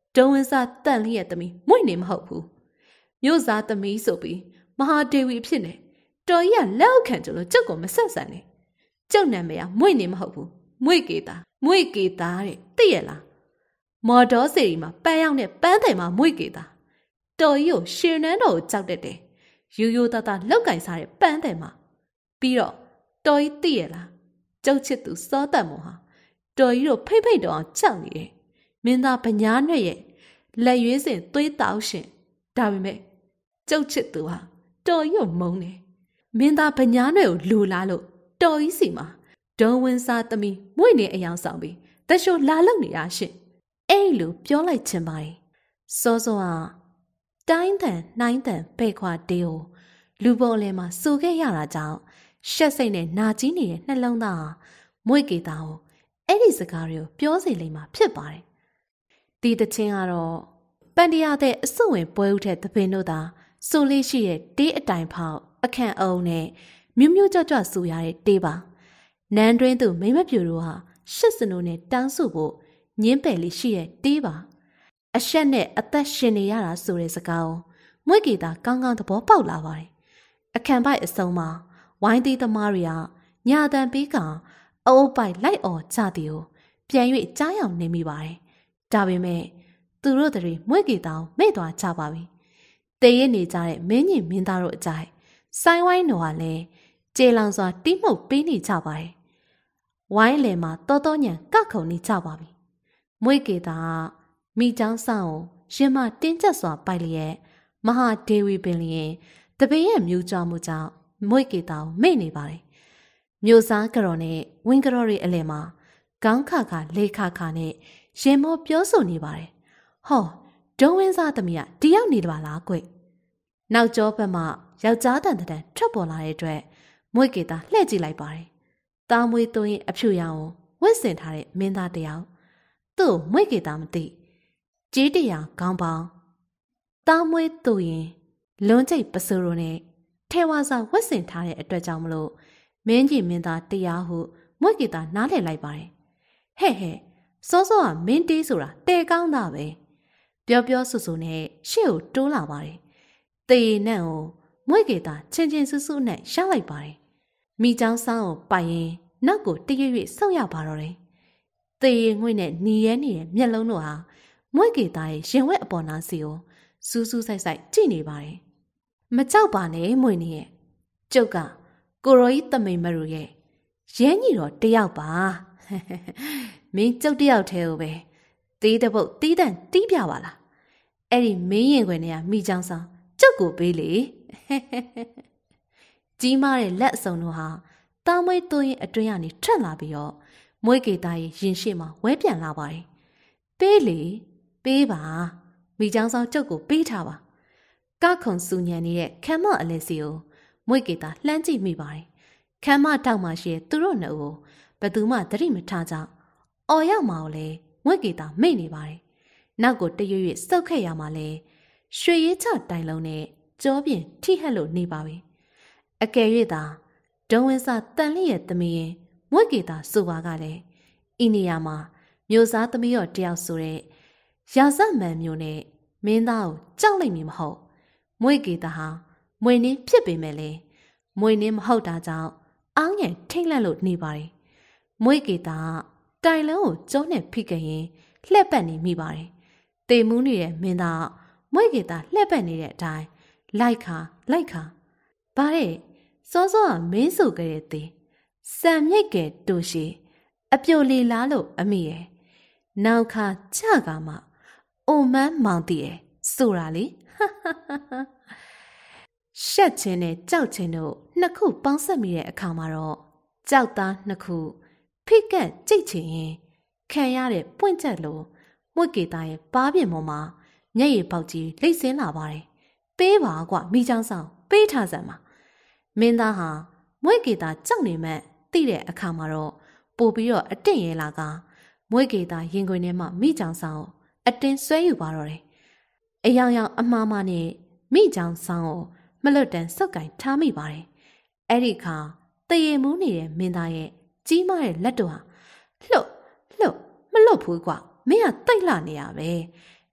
ဒုံဝင်စားတန်လျက်သမီးမွေ့နေမဟုတ်ဘူးမြို့စားသမီးဆိုပြီးမဟာဒေဝီဖြစ်နေတော်ကြီးကလက်အောက်ခံကြလို့ကျုပ်ကမဆက်ဆန်နဲ့ကျုပ်နာမည်ကမွေ့နေမဟုတ်ဘူးမွေ့ကေတာမွေ့ကေတာတဲ့သိရလားမော်တော်စီရီမှာပန်းရောက်နဲ့ပန်းတယ်မှာမွေ့ကေတာတော်ကြီးကိုရှင်နန်းတော်ကိုကြောက်တတ်တယ်ရိုးရိုးသားသားလောက်ကင်စားတဲ့ပန်းတယ်မှာပြီးတော့တော်ကြီးသိရလားကျုပ်ချစ်သူစောတတ်မောဟာတော်ကြီးတို့ဖိတ်ဖိတ်တော်အောင်ကြောက်နေတယ်မင်းသားဗညားနဲ့ရဲ့လက်ရွေးစင်သွေးတောက်ရှင်ဒါပေမဲ့ကျုပ်ချစ်သူဟာတော်ကြီးကိုမုန်းတယ်မင်းသားဗညားနဲ့ကိုလူလာလို့တော်ကြီးစီမှာဒုံဝင်စားသမီးမွေ့နေအယောင်ဆောင်ပြီးတရှိုးလာလုံနေတာရှင်အဲ့လိုပြောလိုက်ချင်ပါတယ်စောစောကတိုင်းတန်နှိုင်းတန်ပဲ့ခွာတေးကိုလူပေါ်လဲမှာစူခဲ့ရတာကြောင့်ရှက်စိတ်နဲ့နာကြီးနေတဲ့နှလုံးသားမွေ့ကေတာကိုအဲ့ဒီစကားတွေကိုပြောစီလိမ့်မှာဖြစ်ပါတယ်ဒီတချင်းကတော့ပန်တရားတဲ့အစွတ်ဝင်ပွဲဥတဲ့သပင်တို့သာဆိုလေးရှိတဲ့တေးအတိုင်ဖောက်အခန့်အုံနဲ့မြူးမြူးကြွကြွဆူရတဲ့တေးပါနန်းတွင်းသူမိမပြူတို့ဟာရှစ်စနိုးနဲ့တန်းစုဖို့ညင်းပယ်လေးရှိတဲ့တေးပါအရှက်နဲ့အသက်ရှင်နေရတာဆိုတဲ့စကားကိုမွေ့ကေတာကောင်းကောင်းသဘောပေါက်လာပါတယ်အခန့်ပိုက်အစုံမှာဝိုင်းသေးသမားတွေကညာတန်ပေးကအုပ်ပိုက်လိုက်အော်ကြသည်ကိုပြန်၍ကြားရောက်နေမိပါတယ်ဒါပေမဲ့သူတို့တွေမွေ့ကေတာကိုမဲ့သွားကြပါပြီတည်ရနေကြတဲ့မင်းကြီးမင်းသားတို့အကြိုက်ဆိုင်းဝိုင်းတော်ကလည်းကျေလောင်စွာတိမှုတ်ပေးနေကြပါတယ်ဝိုင်းလယ်မှာတောတောညံကခုန်နေကြပါပြီမွေ့ကေတာမိချောင်းဆောင်ကိုရင်မတင်းကျပ်စွာပိုက်လျက်မဟာဒေဝီပင်လျင်တပင်ရဲ့မြူးကြမှုကြောင့်မွေ့ကေတာကိုမိတ်နေပါတယ်မြို့စားကြော်နဲ့ဝင်းကြော်ရီအလယ်မှာကောင်းခါခါလေခါခါနဲ့ရင်မောပြောဆိုနေပါတယ်ဟောဒုံဝင်းစားသမီးကတယောက်နေပါလားကွနောက်ကျောဘက်မှာယောက်ျားတန်တန်ထွက်ပေါ်လာတဲ့အတွက်မွေ့ကေတာလှည့်ကြည့်လိုက်ပါတယ်တာမွေးသွင်းအဖြူရောင်ကိုဝတ်ဆင်ထားတဲ့မင်းသားတယောက်သူ့မွေ့ကေတာမသိကြီးတရာခေါင်းပေါင်းတာမွေးသူ့ရင်လွန်ကျိတ်ပစိုးရိုနဲ့ထဲဝါစာဝတ်ဆင်ထားတဲ့အတွက်ကြောင့်မလို့မင်းကြီးမင်းသားတရားဟုမွေ့ကေတာနားလည်လိုက်ပါတယ်ဟဲ့ဟဲ့စောစောကမင်းတေးဆိုတာတဲကောင်းတာပဲပြောပြောဆူဆူနဲ့ရှေ့ကိုတိုးလာပါတယ်တေးနဲ့ကိုမွေ့ကေတာချင်းချင်းဆူဆူနဲ့ရှောက်လိုက်ပါတယ်မိချောင်းဆောင်ကိုပိုက်ရင်နောက်ကိုတရွေ့ရွေ့ဆောက်ရပါတော့တယ်တေးငွေ့နဲ့หนีရဲနေတဲ့မျက်လုံးတို့ဟာမွေ့ကေတာရဲ့ရင်ဝက်အပေါ်နာစီကိုစူးစူးဆိုင်ဆိုင်ကြည့်နေပါတယ်မကြောက်ပါနဲ့မွေနေရဲ့ကျုပ်ကကိုရောကြီးတမိန်မရူရဲ့ရဲညီတော်တယောက်ပါမင်းကျုပ်တယောက်ထဲကိုပဲသေးတဲ့ပုတ်တီးတန့်တီးပြပါလားအဲ့ဒီမင်းရင်ခွင်တွေကမိချောင်းဆောင်ကျုပ်ကိုပေးလေကြီးမားတဲ့လက်အစုံတို့ဟာတားမွေးသွင်းအတွင်းကနေထွက်လာပြီးတော့မွေးကေသားရဲ့ရင်ရှိမှာဝဲပြန်လာပါတယ်ပေးလေပေးပါမိချောင်းဆောင်ကျုပ်ကိုပေးထားပါကခုံစူညံနေတဲ့ခမ်းမအလဲစီကိုမွေးကေသားလှမ်းကြည့်မိပါတယ်ခမ်းမတောက်မှရှိတဲ့သူတို့နှစ်ဦးဘယ်သူမှသတိမထားကြအော်ရောက်မှာကိုလေမွေ့ကေတာမိတ်နေပါတယ်နောက်ကိုတရွရွစုပ်ခဲ့ရမှာလေရွှေရဲချတိုင်လုံးနဲ့ကြောပြင်ထိဟက်လို့နေပါပြီအကယ်၍သာဒုံဝင်စားတန်လျက်သမီးရင်မွေ့ကေတာဆိုပါကလည်းဤနေရာမှာမျိုးစားသမီးရောတယောက်ဆိုတဲ့ရာဇမှန်မျိုးနဲ့မင်းသားကိုကြောက်လိုက်မည်မဟုတ်မွေ့ကေတာဟာမွေနှင်းဖြစ်ပေမဲ့လေမွေနှင်းမဟုတ်တာကြောင့်အောင်းငယ်ထိတ်လန့်လို့နေပါတယ်မွေ့ကေတာတိုင်လုံးကိုကျုံးနဲ့ဖိခဲ့ရင်လှက်ပတ်နေမိပါတယ်တေမူးနေတဲ့မင်းသားမွေ့ကေတာလှက်ပတ်နေတဲ့အတိုင်းလိုက်ခါလိုက်ခါဗါတဲ့စောစောကမင်းဆိုခဲ့တဲ့တေစံမြိတ်ကဲတူရှိအပြိုလီလားလို့အမိရဲ့နောက်ခါချကမှအိုမန်းမောင်တည်ရဲ့ဆိုတာလေရှက်ချင်းနဲ့ကြောက်ချင်းတို့နှစ်ခုပေါင်းဆက်မိတဲ့အခါမှာတော့ကြောက်သားနှစ်ခုဖိကက်ကြိတ်ချင်ရင်ခံရတဲ့ပွင့်ချက်လိုမွေ့ကေတာရဲ့ပါးပြင်ပေါ်မှာမျက်ရည်ပေါက်ကြီးလိမ့်ဆင်းလာပါတယ်ပေးပါကွာမိချောင်းဆောင်ပေးထားစမ်းပါမင်းသားဟာမွေ့ကေတာကြောက်နေမှသိတဲ့အခါမှာတော့ပို့ပြီးတော့အတင့်ရဲလာကမွေ့ကေတာရင်ခွင်ထဲမှာမိချောင်းဆောင်အတင်းဆွဲယူပါတော့တယ်အယောင်ယောင်အမှားမှနဲ့မိချောင်းဆောင်ကိုမလွတ်တန်စုပ်ကင်ထားမိပါတယ်အဲ့ဒီခါတရေမူးနေတဲ့မင်းသားရဲ့ကြီးမားတဲ့လက်တော်ဟာလှုပ်လှုပ်မလွတ်ဘူးကွာမင်းကတိတ်လှနေရပဲမိ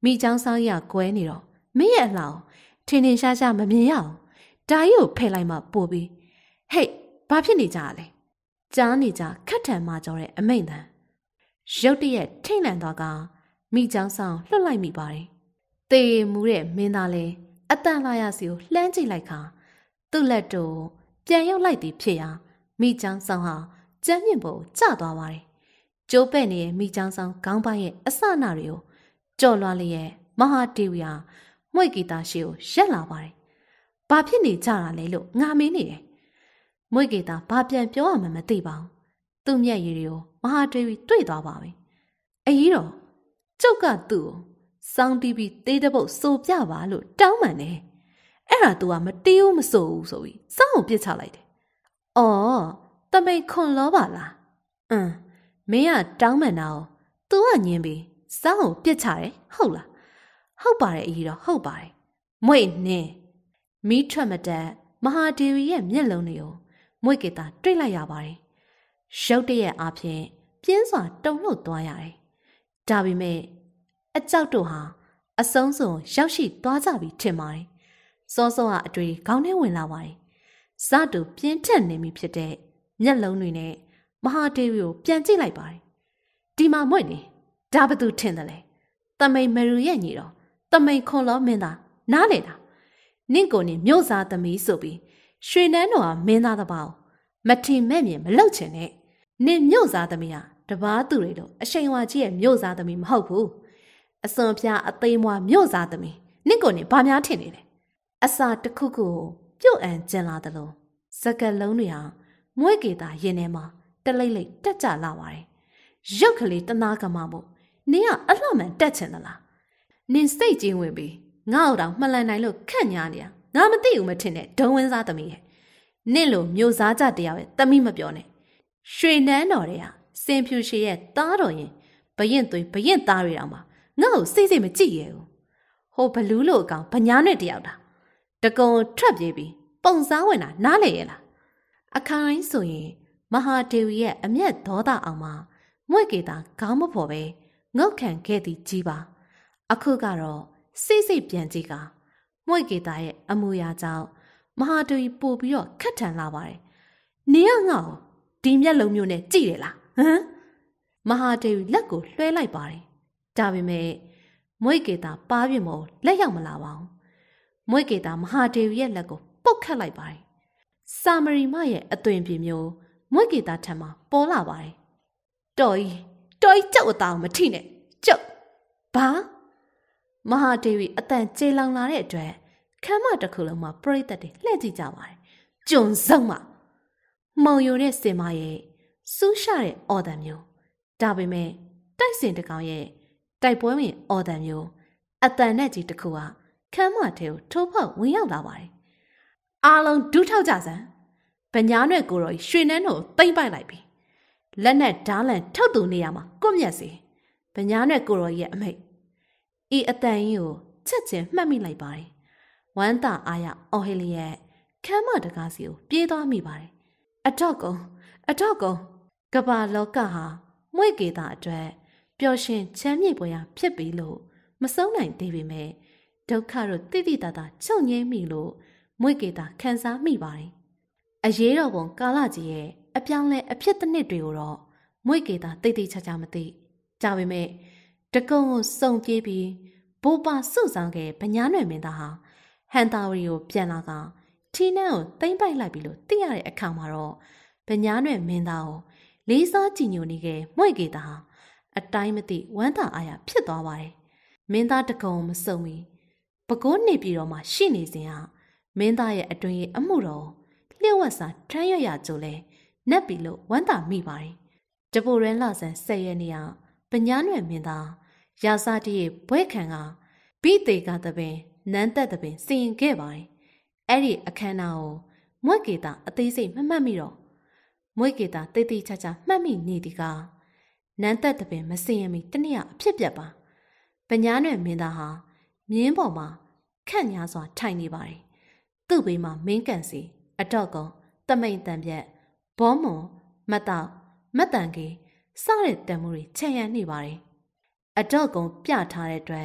မိချောင်းဆောင်ရကွဲနေတော့မင်းရဲ့အလောင်းထင်ထင်ရှားရှားမမြင်ရအောင်ဒါကြီးကိုဖယ်လိုက်မှပို့ပြီးဟေ့ဘာဖြစ်နေကြလဲကြားနေကြခက်ထန်မှကြောတဲ့အမိန့်တန်ရုတ်တရက်ထိတ်လန့်သွားကမိချောင်းဆောင်လွတ်လိုက်မိပါတယ်တေမူတဲ့မင်းသားလဲအတန်လာရစီကိုလှမ်းကြည့်လိုက်ခါသူ့လက်တို့ပြန်ရောက်လိုက်သည်ဖြစ်ရာမိချောင်းဆောင်ဟာကျမ်းမြင့်ပေါ်ကျသွားပါတယ်ကျိုးပဲ့နေတဲ့မိချောင်းဆောင်ခေါင်းပိုင်းရဲ့အစနာတွေကိုကြော်လွှားလျက်မဟာဒေဝီဟာမွေဂီတာရှိကိုရက်လာပါတယ်။ဘာဖြစ်နေကြတာလဲလို့ငါမင်းနေတယ်။မွေဂီတာဘာပြန်ပြောရမှမသိပါဘူး။သူ့မျက်ရည်တွေကိုမဟာဒေဝီတွေ့သွားပါပြီ။အကြီးတော်ကျုပ်ကသူ့ကိုစောင်းတီးပြီးတေးတဲ့ပုတ်စိုးပြပါလို့တောင်းပန်တယ်။အဲ့ဒါ तू ကမတီးဘူးမစိုးဘူးဆိုပြီးစောင်းကိုပြစ်ချလိုက်တယ်။အော်တမိန်ခွန်လောပါလား။အင်းမင်းကတောင်းပန်တာကို तू ကညင်းပြီးစောင်းကိုပြစ်ချတယ်ဟုတ်လားဟုတ်ပါတယ်အကြီးတော့ဟုတ်ပါတယ်မွေနင်းမီးထွက်မတက်မဟာဒေဝီရဲ့မျက်လုံးတွေကိုမွေကေတာတွေ့လိုက်ရပါတယ်ရုတ်တရက်အဖြစ်ပြင်းစွာတုန်လှုပ်သွားရတယ်ဒါပေမဲ့အကြောက်တို့ဟာအဆုံးစွန်ရောက်ရှိသွားကြပြီထင်ပါတယ်စောစောကအတွေ့ခေါင်းထဲဝင်လာပါတယ်စတူပြင်းထန်နေပြီဖြစ်တဲ့မျက်လုံးတွေနဲ့မဟာဒေဝီကိုပြန်ကြည့်လိုက်ပါတယ်ဒီမှာမွေနေဒါဘသူထင်တယ်လဲတမိန်မရူရဲ့ညီတော်တမိန်ခွန်လောမင်းသားနားလေတာနင့်ကိုနေမြို့စားသမီးဆိုပြီးရွှေနန်းတော်ကမင်းသားတစ်ပေါက်မထင်မဲ့မြင်မလောက်ချင်နဲ့နင့်မြို့စားသမီးဟာတပားသူတွေတော့အရှိန်ဝါကြီးရဲ့မြို့စားသမီးမဟုတ်ဘူးအစွန်ဖျားအသိမ်းမွားမြို့စားသမီးနင့်ကိုနေဘာများထင်နေလဲအစာတစ်ခုခုပြုတ်အန်ကျင်လာတယ်လို့စကလုံးတွေဟာမွေးကေတာရင်ထဲမှာတလိမ့်လိမ့်တက်ကြလာပါတယ်ရုပ်ကလေးတနာကမမို့နင်ကအလှမှန်တက်ချင်သလားနင်စိတ်ကြီးဝင်ပြီးငါ့အောင်မှလန်နိုင်လို့ခန့်ညာနေရငါမသိဘူးမထင်နဲ့ဒုံဝင်းစားသမီးရဲ့နင့်လိုမျိုးစားကြတရားပဲသမီးမပြောနဲ့ရွှေနန်းတော်တွေကစင်ဖြူရှည်ရဲ့သားတော်ရင်ဘရင်သွေးဘရင်သားတွေတောင်မှငါ့ကိုစိတ်စိတ်မကြည့်ရဘူးဟိုဘလူးလို့အကောင်ဗညာနဲ့တယောက်တာတကုံထွက်ပြေးပြီးပုံစားဝင်တာနားလေရဲ့လားအခါတိုင်းဆိုရင်မဟာဒေဝီရဲ့အမျက်ဒေါသအောင်မှာမွေကေတာခေါင်းမဖော်ပဲငုတ်ခံခဲ့သည်ကြီးပါအခုကတော့စိတ်စိတ်ပြန်ကြည့်ကမွေကေတာရဲ့အမူအရာကြောင့်မဟာဒေဝီပို့ပြီးတော့ခက်ထန်လာပါတယ်နေရငါ့ကိုဒီမျက်လုံးမျိုးနဲ့ကြည့်တယ်လားဟမ်မဟာဒေဝီလက်ကိုလွှဲလိုက်ပါတယ်ဒါပေမဲ့မွေကေတာပါးပြမို့လက်ရောက်မလာပါဘူးမွေကေတာမဟာဒေဝီရဲ့လက်ကိုပုတ်ခတ်လိုက်ပါတယ်စာမရီမရဲ့အသွင်ပြမျိုးမွေကေတာထံမှာပေါ်လာပါတယ်တော်ကြီးတော်ကြီးကြောက်အသားကိုမထိနဲ့ကြောက်ဘာမဟာဒေဝီအတန်ကြေလောင်လာတဲ့အတွက်ခမ်းမတစ်ခုလုံးမှာပရိသတ်တွေလှည့်ကြည့်ကြပါတယ်ကျွန်းစုံမမောင်ယိုတဲ့စင်မရဲ့စူးရှတဲ့အော်တန်မျိုးဒါပေမဲ့တိုက်စင်တကောင်ရဲ့တိုက်ပွဲဝင်အော်တန်မျိုးအတန်နဲ့ကြီးတစ်ခုကခမ်းမထဲကိုထိုးဖောက်ဝင်ရောက်လာပါတယ်အားလုံးဒူးထောက်ကြစမ်းဗညာနဲ့ကိုရောရွှေနန်းတို့တိမ့်ပိုက်လိုက်ပြီလက်နဲ့ဓားလန်ထုတ်တူနေရမှာကွမျက်စီဗညာနဲ့ကိုရောရဲ့အမိတ်ဤအတန်ကြီးကိုချက်ချင်းမှတ်မိလိုက်ပါတယ်ဝမ်းသာအားရအော်ဟေလီရဲ့ခမ်းမတကားစီကိုပြေးသွားမိပါတယ်အတော့ကုံအတော့ကုံကဘာလောကဟာမွေကေတာအတွက်ပျော်ရွှင်ချမ်းမြေ့ပွဲရာဖြစ်ပြီလို့မဆုံးနိုင်သေးပေမဲ့ဒုက္ခတို့တိတိတသာချုပ်ငြိမ်းမိလို့မွေကေတာခံစားမိပါတယ်အရေးတော်ပုံကာလကြီးရဲ့အပြောင်းလဲအဖြစ်တစ်နှစ်တွေကိုတော့မွေကေတာတိတ်တိတ်ချာချာမသိကြပေမဲ့တကုံကိုစုံပြေးပြီးဘိုးပါစုဆောင်ခဲ့ဗညားနယ်မင်းသားဟာဟန်တာဝရီကိုပြန်လာကထီနန်းကိုသိမ့်ပိုက်လိုက်ပြီလို့သိရတဲ့အခါမှာတော့ဗညားနယ်မင်းသားကိုလေးစားကြည်ညိုနေခဲ့မွေကေတာဟာအတိုင်းမသိဝမ်းသာအားရဖြစ်သွားပါတယ်မင်းသားတကုံမစုံမီပကိုးနေပြည်တော်မှာရှိနေစဉ်ဟာမင်းသားရဲ့အတွင်ရဲ့အမှုတော်လျှို့ဝှက်စာထမ်းရွက်ရကြိုလဲနက်ပြီလို့ဝမ်းသာမိပါတယ်တပူရန်လဆန်ဆယ်ရက်နေ့ကပညာနယ်မင်းသားရာဇာတိရဲ့ဘွဲခံကဘိတေကသပင်နန်းသက်သပင်စီရင်ခဲ့ပါတယ်အဲ့ဒီအခမ်းအနားကိုမွေကေတာအသေးစိတ်မမှတ်မိတော့မွေကေတာတိတ်တိတ်ချာချာမှတ်မိနေသည်ကနန်းသက်သပင်မစီရင်မီတနေ့အဖြစ်ပြက်ပါပညာနယ်မင်းသားဟာမြင်းပေါ်မှာခန့်ညားစွာထိုင်နေပါတယ်သူ့ဘေးမှာမင်းကန်စီအတော့ကုံတမိန်တန်ပြက်ဘောမွန်မတ်တောက်မတ်တန်ကေစတဲ့တံမှုတွေခြံရံနေပါတယ်အတော့ကုံပြထားတဲ့အတွက်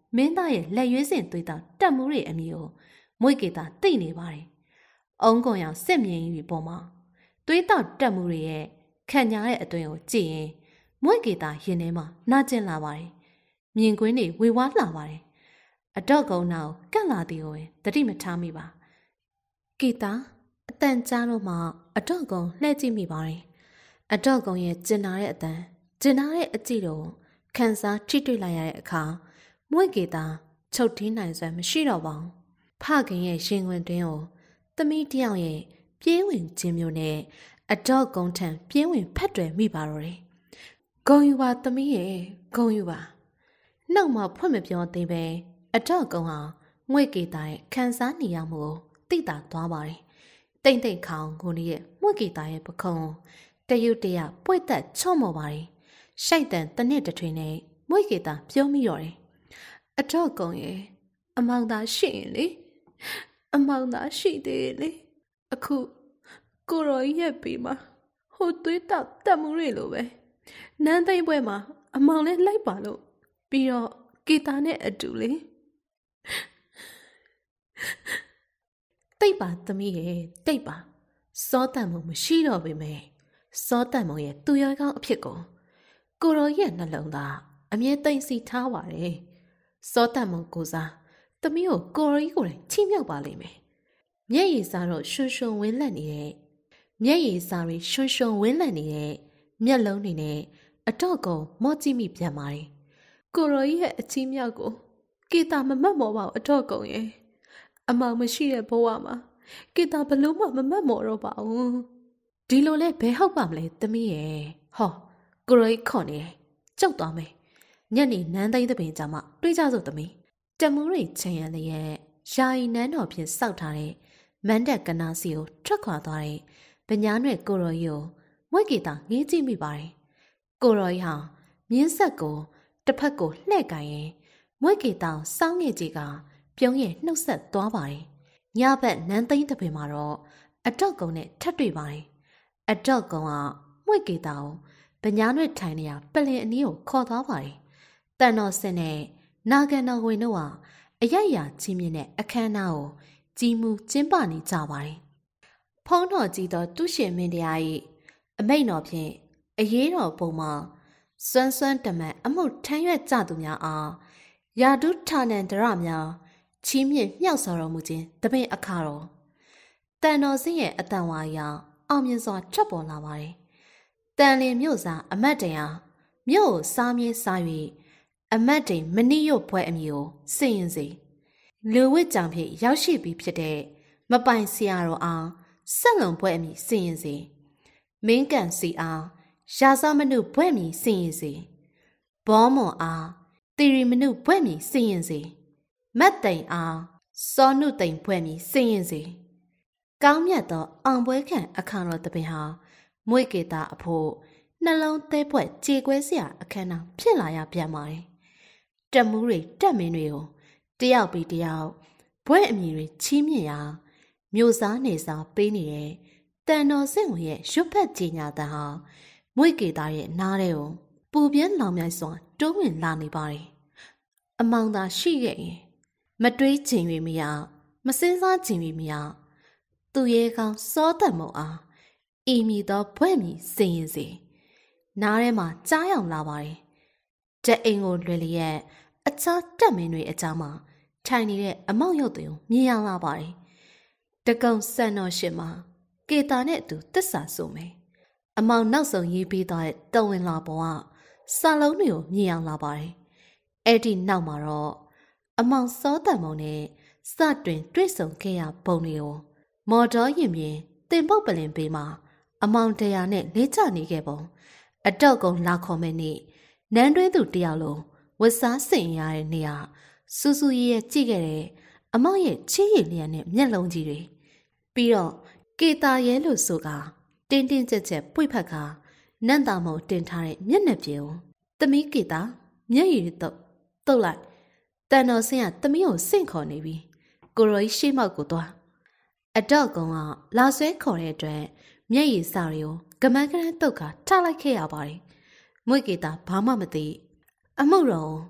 မင်းသားရဲ့လက်ရွေးစင်သွေးသားတက်မှုတွေအမည်ကိုမွေးကေတာသိနေပါတယ်။အုံကုံရောင်စစ်မြင်ကြီးပေါ်မှာသွေးသားတက်မှုတွေရဲ့ခံညာတဲ့အသွင်ကိုကြည့်ရင်မွေးကေတာရင်ထဲမှာနာကျင်လာပါတယ်။မြင်ကွင်းတွေဝေဝါးလာပါတယ်။အတော့ကုံနာကိုကန့်လာသည်ကိုတတိမထားမိပါ။ကေတာအတန်ကြားတော့မှအတော့ကုံလှည့်ကြည့်မိပါတယ်။အတော့ကုံရဲ့ကျင်နာတဲ့အတန်ကျင်နာတဲ့အကြည့်တော့ခန်းစားထိတွေ့လိုက်ရတဲ့အခါမွေးကေတာချုပ်ထင်းနိုင်စွမ်းမရှိတော့ပါဘူး။ဖခင်ရဲ့ရှင်ခွင်တွင်ကိုသမီးတယောက်ရဲ့ပြေးဝင်ခြင်းမျိုးနဲ့အတော့ကုန်းထံပြေးဝင်ဖက်တွယ်မိပါတော့တယ်။ဂုံယူပါသမီးရဲ့ဂုံယူပါ။နှုတ်မှဖွင့်မပြောသေးပဲအတော့ကုန်းဟာငွေကေတာရဲ့ခံစားနေရမှုကိုသိတာသွားပါတယ်။တိမ့်တိမ့်ခေါင်ကိုကြီးရဲ့မွေကေတာရဲ့ပခုံးတရုတ်တရပွေ့သက်ချော့မော်ပါတယ်။ရှိုက်တန်တနစ်တထွေနဲ့မွေကေတာပြုံးမိတော့တယ်။အတော့ကုန်းရဲ့အမောင်သာရှိရင်လေအမောင်သာရှိသေးလေအခုကိုရောရဲ့ပြီးမှာဟိုသွေးတောက်တက်မှုတွေလိုပဲနန်းသိမ့်ပွဲမှာအမောင်လေးလိုက်ပါလို့ပြီးတော့ကေတာနဲ့အတူလေတိတ်ပါသမီးရဲ့တိတ်ပါစောတန်မှုမရှိတော့ပေမဲ့စောတန်မှုရဲ့သူရကောင်းအဖြစ်ကိုကိုရောရဲ့နှလုံးသားအမြဲသိမ့်စီထားပါတယ်စောတန်မှုကိုစားသမီးကိုကိုရီကိုလည်းချိမြောက်ပါလိမ့်မယ်မျက်ရည်စားတော့ရွှွှွှဝင်းလန့်နေတဲ့မျက်ရည်စားပြီးရွှွှွှဝင်းလန့်နေတဲ့မျက်လုံးတွေနဲ့အတော့ကုန်မော့ကြည့်မိပြန်ပါတယ်ကိုရိုကြီးရဲ့အချီးမြောက်ကိုကေတာမမတ်မော်ပါဘူးအတော့ကုန်ရဲ့အမောင်မရှိတဲ့ဘဝမှာကေတာဘလို့မှမမတ်မော်တော့ပါဘူးဒီလိုလဲဘယ်ဟုတ်ပါမလဲသမီးရဲ့ဟောကိုရိုကြီးခေါ်နေကြောက်သွားမယ်ညနေနန်းသိန်းသပင်ကြမှာတွေးကြစို့သမီးတမှုရိတ်ချင်ရတဲ့ယာယီနန်းတော်ဖြင့်စောက်ထားတဲ့မန်တက်ကနာစီကိုထွက်ခွာသွားတဲ့ဗညားနွယ်ကိုရော်ကြီးကိုမွေကေတာငေးကြည့်မိပါတယ်။ကိုရော်ကြီးဟာမြင်းဆက်ကိုတစ်ဖက်ကိုလှည့်ကန်ရင်မွေကေတာစောင်းငယ်ကြီးကပြုံးရဲ့နှုတ်ဆက်သွားပါတယ်။ညဘက်နန်းသိန်းတပင်မှာတော့အတော့ကုံနဲ့ထပ်တွေ့ပါတယ်။အတော့ကုံကမွေကေတာကိုဗညားနွယ်ထိုင်နေရပလင်အနီးကိုခေါ်သွားပါတယ်။တန်တော်စင်နဲ့နာဂန်တော်ဝင်တို့ဟာအရရချင်းမြင့်တဲ့အခမ်းအနားကိုကြီးမှုကျင်းပနေကြပါတယ်။ဖုံးတော်ကြီးသောတုရှင်မင်းတရား၏အမိန့်တော်ဖြင့်အရေးတော်ပုံမှာစွမ်းစွမ်းတမန်အမှုထမ်းရွက်ကြသူများအားယာဒုဌာနန္တရများချီးမြှင့်မြှောက်ဆော်တော်မူခြင်းတပင်အခါတော်တန်တော်စင်းရဲ့အတန်ဝါရာအောင်မြင်စွာထွက်ပေါ်လာပါတယ်။တန်လင်မြို့စားအမတ်တရားမြို့ကိုစားမြဲစား၍အမတ်တိမ်မနိယုတ်ပွဲအမည်ကိုစင်ရင်စီလူဝစ်ကြောင်ဖြင့်ရောက်ရှိပြီးဖြစ်တဲ့မပိုင်ဆရာတော်အားဆက်လုံပွဲအမည်စင်ရင်စီမင်းကန်စီအားရာဇမနုပွဲအမည်စင်ရင်စီဘောမွန်အားတီရီမနုပွဲအမည်စင်ရင်စီမတ်တိမ်အားစောနုတိမ်ပွဲအမည်စင်ရင်စီကောင်းမြတ်သောအောင်ပွဲခံအခမ်းတော်တပင်ဟာမွေကေတာအဖို့နှလုံးသေးပွဲကြေကွဲစရာအခမ်းအနားဖြစ်လာရပြန်ပါတယ်တက်မှုတွေတက်မင်းတွေကိုတယောက်ပြီးတယောက်ဘွဲ့အမည်တွေချီးမြှင့်ရာမြို့စားနေစားပေးနေတဲ့တန်တော်စင်ဝင်ရဲ့ရွတ်ဖက်ကြီးညာတန်ဟာမွေကေတာရဲ့နားတဲ့ကိုပူပြင်းလောင်မြိုက်စွာတိုးဝင်လာနေပါတယ်အမောင်သာရှိခဲ့ရင်မတွေးချင်၍မရမစင်းစားချင်၍မရသူရဲ့ကောင်စောတတ်မုံအားအီမီသောဘွဲ့မီစင်ရင်စီနားထဲမှာကြားရောက်လာပါတယ်တဲ့အိမ်ကိုလွယ်လျက်အခြားတက်မင်းတွေအကြောင်းမှာထိုင်နေတဲ့အမောက်ရုပ်တွေကိုမြင်ရလာပါတယ်။တကုံစံတော်ရှင်မှာကေတာနဲ့အတူတစ္ဆာဆိုမယ်။အမောင်နောက်ဆုံးရေးပေးသွားတဲ့တဝင်လာပေါ်ကစာလုံးတွေကိုမြင်ရလာပါတယ်။အဲ့ဒီနောက်မှာတော့အမောင်စောတန်မုံနဲ့စတွင်တွေ့ဆုံခဲ့ရပုံတွေကိုမော်တော်ရင်မြင်တင်ပုတ်ပလင်ပေးမှာအမောင်တရားနဲ့လေးချနေခဲ့ပုံအတော့ကုံလာခေါ်မဲ့နေ့နန်းတွင်းသူတယောက်လုံးဝတ်စားဆင်ရတဲ့နေရာစူးစူးရဲကြည့်ခဲ့တဲ့အမောင်ရဲ့ချီးရည်လျက်နဲ့မျက်လုံးကြီးတွေပြီးတော့ကေတာရဲလို့ဆိုကတင်းတင်းကြပ်ကြပ်ပွေဖက်ကနန့်တာမုံတင်ထားတဲ့မျက်နှာပြေကိုသမီးကေတာမျက်ရည်တော့တုတ်လိုက်တန်တော်ဆင်းကသမီးကိုစင့်ခေါ်နေပြီကိုရိုကြီးရှေ့မောက်ကိုသွားအတော့ကုံကလာဆွဲခေါ်တဲ့အတွက်မျက်ရည်စာတွေကိုကမန်းကရန်တုတ်ကထားလိုက်ခဲ့ရပါတယ်မွေကေတာဘာမှမသိအမှုတော်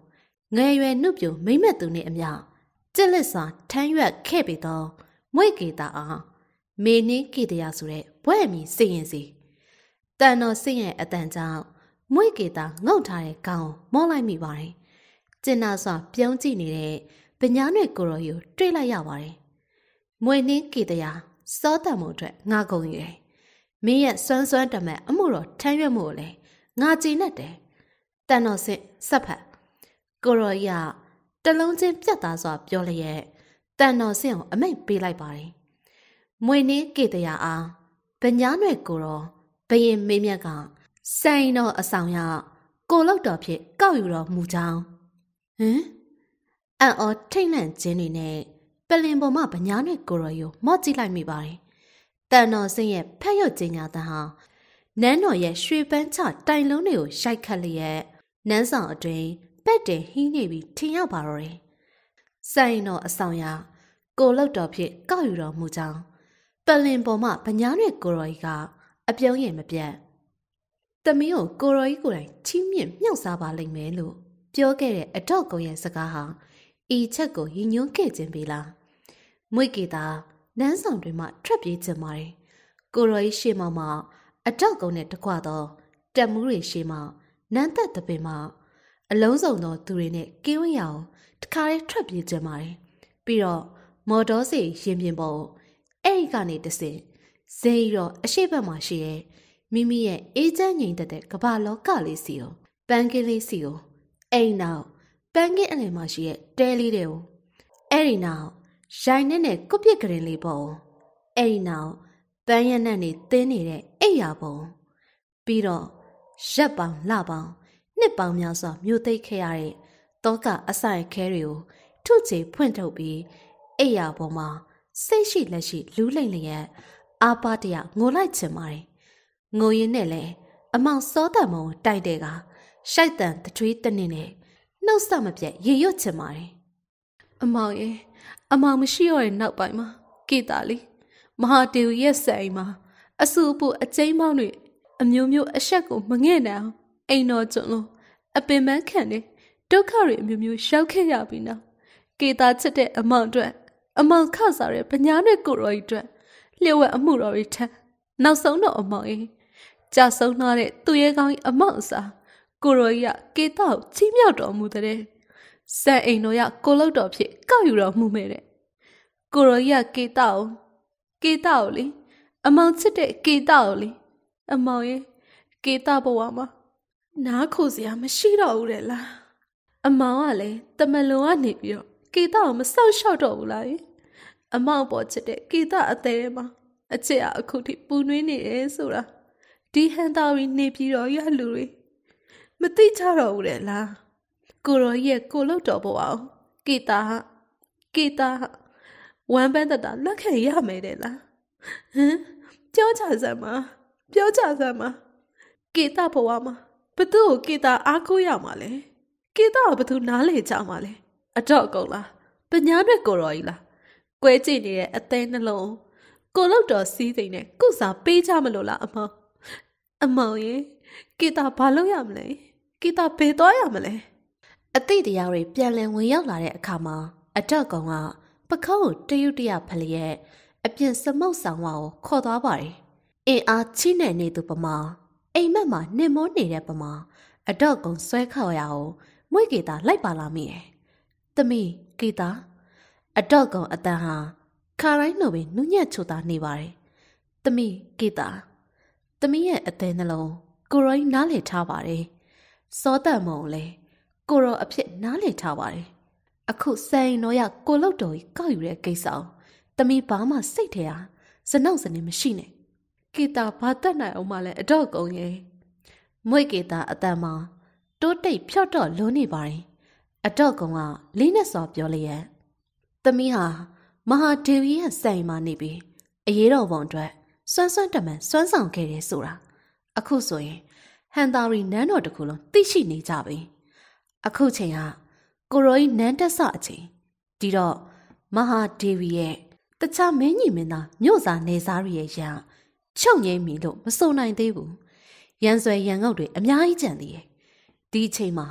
ငယ်ရွယ်နှုတ်ပြမိမ့်မက်သူနှင့်အမျှကြက်လက်စွာထမ်းရွက်ခဲ့ပြီးသောမွေကေတာအားမေနင်းကေတရာဆိုတဲ့ဘွဲ့အမည်စိတ်ရင်စီတန်တော်စိတ်ရဲ့အတန်ကြောင့်မွေကေတာငုတ်ထားတဲ့ကောင်းမောလိုက်မိပါတယ်ကျင်နာစွာပြုံးကြည့်နေတဲ့ဗညားနဲ့ကိုရော်ယူတွေ့လိုက်ရပါတယ်မွေနင်းကေတရာစောတံမှုအတွက်ငါကုန်ရွယ်မင်းရဲ့စွမ်းစွမ်းတမန်အမှုတော်ထမ်းရွက်မှုကိုလည်းငါကြည်နဲ့တယ်တန်တော်စစ်ဆက်ဖက်ကိုရော်ရတလုံးချင်းပြတ်သားစွာပြောလျက်တန်တော်စစ်ကိုအမိတ်ပေးလိုက်ပါတယ်မွေနင်းကေတရာအားဗညားနဲ့ကိုရောဘရင်မေးမြတ်ကဆိုင်တော်အဆောင်ရကိုလောက်တော်ဖြစ်ကောက်ယူတော်မူကြောင်းဟမ်အန်အော်ထိတ်လန့်ခြင်းတွေနဲ့ပလင်ပေါ်မှာဗညားနဲ့ကိုရော်ယူမော့ကြည့်လိုက်မိပါတယ်တန်တော်စင်းရဲ့ဖက်ရွတ်ခြင်းညာတန်ဟာနန်းတော်ရဲ့ရွှေပန်းချတိုင်လုံးတွေကိုရိုက်ခတ်လျက်နန်းဆောင်အတွင်းပက်တင်ဟင်းနေပြီးထင်ရောက်ပါတော့တယ်ဆိုင်တော်အဆောင်ရကိုလောက်တော်ဖြစ်ကောက်ယူတော်မူကြောင်းပလင်ပေါ်မှာဗညားနဲ့ကိုရော်ကြီးကအပြုံးရင်မပြတ်တမီးကိုကိုရော်ကြီးကိုယ်တိုင်ချီးမြှင့်မြှောက်စားပါလိမ့်မယ်လို့ပြောခဲ့တဲ့အတော့ကုံရဲ့စကားဟာဤချက်ကိုရည်ညွှန်းခဲ့ခြင်းပေလားမွေကေတာနန်းဆောင်တွေမှထွက်ပြေးခြင်းပါတယ်ကိုရော်ကြီးရှေ့မှမှအတော့ကုံနဲ့တကွတော့တက်မှုတွေရှေ့မှနန်းသက်တပင်မှအလုံးစုံသောသူတွေနဲ့ကင်းဝေးရအောင်တခါတည်းထွက်ပြေးခြင်းပါတယ်ပြီးတော့မော်တော်စီရင်ပြင်ပေါ်အဲ့ဒီကနေတဆင်ဇေယီတော့အရှိတ်ဘက်မှာရှိရဲ့မိမိရဲ့အေးချမ်းငြိမ်သက်တဲ့ကမ္ဘာလောကလေးစီကိုပန်းကင်းလေးစီကိုအဲ့ဒီနောက်ပန်းကင်းအလယ်မှာရှိရဲ့တဲလေးတွေကိုအဲ့ဒီနောက်ရိုင်နဲ့နဲ့ကုတ်ပြစ်ကရင်လေးပေါ့အဲ့ဒီနောက်ပန်းရနက်နေတင်းနေတဲ့အိယာပုံပြီးတော့ရက်ပေါင်းလပေါင်းနှစ်ပေါင်းများစွာမြို့သိပ်ခဲ့ရတဲ့တောကအဆိုင်ခဲတွေကိုထုချေဖွင့်ထုတ်ပြီးအိယာပုံမှာစိတ်ရှိလက်ရှိလူးလိမ့်လျက်အာပါတရငိုလိုက်ချင်ပါတယ်ငိုရင်နဲ့လဲအမောင်စောတံမုံတိုက်တဲ့ကရှိုက်တန်တထွေးတနင်းနဲ့နှုတ်ဆက်မပြတ်ရေရွတ်ချင်ပါတယ်အမောင်ရဲ့အမောင်မရှိရတဲ့နောက်ပိုင်းမှာကေတာလေးမဟာတေဝရဲ့ဆိုင်မှာအဆူပူအကျိမ်းမောင်းတွေအမျိုးမျိုးအဆက်ကိုမငဲ့နိုင်အောင်အိမ်တော်ကျွန်းလုံးအပင်ပန်းခံတဲ့ဒုက္ခတွေအမျိုးမျိုးရှောက်ခဲ့ရပြီနော်ကေတာချစ်တဲ့အမောင်အတွက်အမောင်ခဆာတဲ့ဗညာနဲ့ကိုရော်ကြီးအတွက်လျှို့ဝှက်အမှုတော်တွေထက်နောက်ဆုံးတော့အမောင်ကြီးကြာဆုံးသွားတဲ့သူရဲကောင်းကြီးအမောင်အစာကိုရော်ကြီးကကေတာကိုချီးမြှောက်တော်မူတဲ့စံအိမ်တော်ရကိုလောက်တော်ဖြစ်ကောက်ယူတော်မူမဲ့တဲ့ကိုရော်ကြီးကကေတာကိုကေတာကိုလေအမောင်ချစ်တဲ့ကေတာကိုလေအမောင်ရဲ့ကေတာဘဝမှာနားခိုစရာမရှိတော့ဘူးတဲ့လားအမောင်ကလည်းတမလွန်ကနေပြီးတော့ကေတာကိုမဆောက်ရှောက်တော့ဘူးလားအမောင်ပေါ်ချစ်တဲ့ကေတာအသေးထဲမှာအချစ်အခုထိပူနွေးနေတယ်ဆိုတာဒီဟန်တာရီနေပြီးတော့ရလူတွေမသိကြတော့ဘူးတဲ့လားကိုရောရဲ့ကိုလောက်တော်ပေါ်အောင်ကေတာကေတာဝမ်းပန်းတတာလက်ခံရမယ်တဲ့လားဟမ်ပြောချစမ်းမပြောချစမ်းမကေတာဘဝမှာဘသူ့ကိုကေတာအားကိုးရမှာလဲကေတာကိုဘသူနားလေကြမှာလဲအတော့ကုန်လားပညာတွေကိုရောကြီးလားကွဲကြည့်နေတဲ့အသေးနှလုံးကိုလောက်တော်စီးစိမ်နဲ့ကုစားပေးကြမလို့လားအမောင်အမောင်ရေကေတာဘာလုပ်ရမလဲကေတာဘယ်သွားရမလဲအသိတရားတွေပြန်လည်ဝင်ရောက်လာတဲ့အခါမှာအတော့ကောင်ကပခုံးကိုတရုတ်တရဖလျက်အပြင်စမုတ်ဆောင်ဝါကိုခေါ်သွားပါတယ်အင်အားချိနဲ့နေသူပမာအိမ်မက်မှာနှင်မောနေတဲ့ပမာအတော့ကောင်ဆွဲခေါ်ရအောင်မွေကေတာလိုက်ပါလာမိတယ်သမီးကေတာအတော့ကောင်အတန်ဟာခါတိုင်းလိုပဲနုညံ့ချိုတာနေပါတယ်သမီးကေတာသမီးရဲ့အသေးနှလုံးကိုရောနားလည်ထားပါတယ်စောတံမုံလည်းကိုရောအဖြစ်နားလည်ထားပါတယ်အခုဆိုင်တော်ရကိုလောက်တော်ကြီးကောက်ယူတဲ့ကိစ္စအောင်သမီးဘာမှစိတ်ထဲဟာစနောက်စနေမရှိနဲ့ကေတာဘာတတ်နိုင်အောင်မလဲအတော့ကုံရဲ့မွေကေတာအတန်မှာတိုးတိတ်ဖြော့တော့လွန်းနေပါတယ်အတော့ကုံကလေးနဲ့စော်ပြောလျက်သမီးဟာမဟာဒေဝီရဲ့ဆိုင်မှာနေပြီးအရေးတော်ပုံအတွက်စွမ်းစွမ်းတမန်စွမ်းဆောင်ခဲ့တယ်ဆိုတာအခုဆိုရင်ဟန်တာရီနန်းတော်တစ်ခုလုံးသိရှိနေကြပြီအခုချိန်ဟာကိုရိုကြီးနန်းတက်ဆအချိန်ဒီတော့မဟာဒေဝီရဲ့တခြားမင်းကြီးမင်းသားမြို့စာနေစားရီရဲ့ရန်ချုပ်ငိမ့်ပြီလို့မစုံနိုင်သေးဘူးရန်ဆွဲရန်ငုတ်တွေအများကြီးကြံသေးတယ်ဒီအချိန်မှာ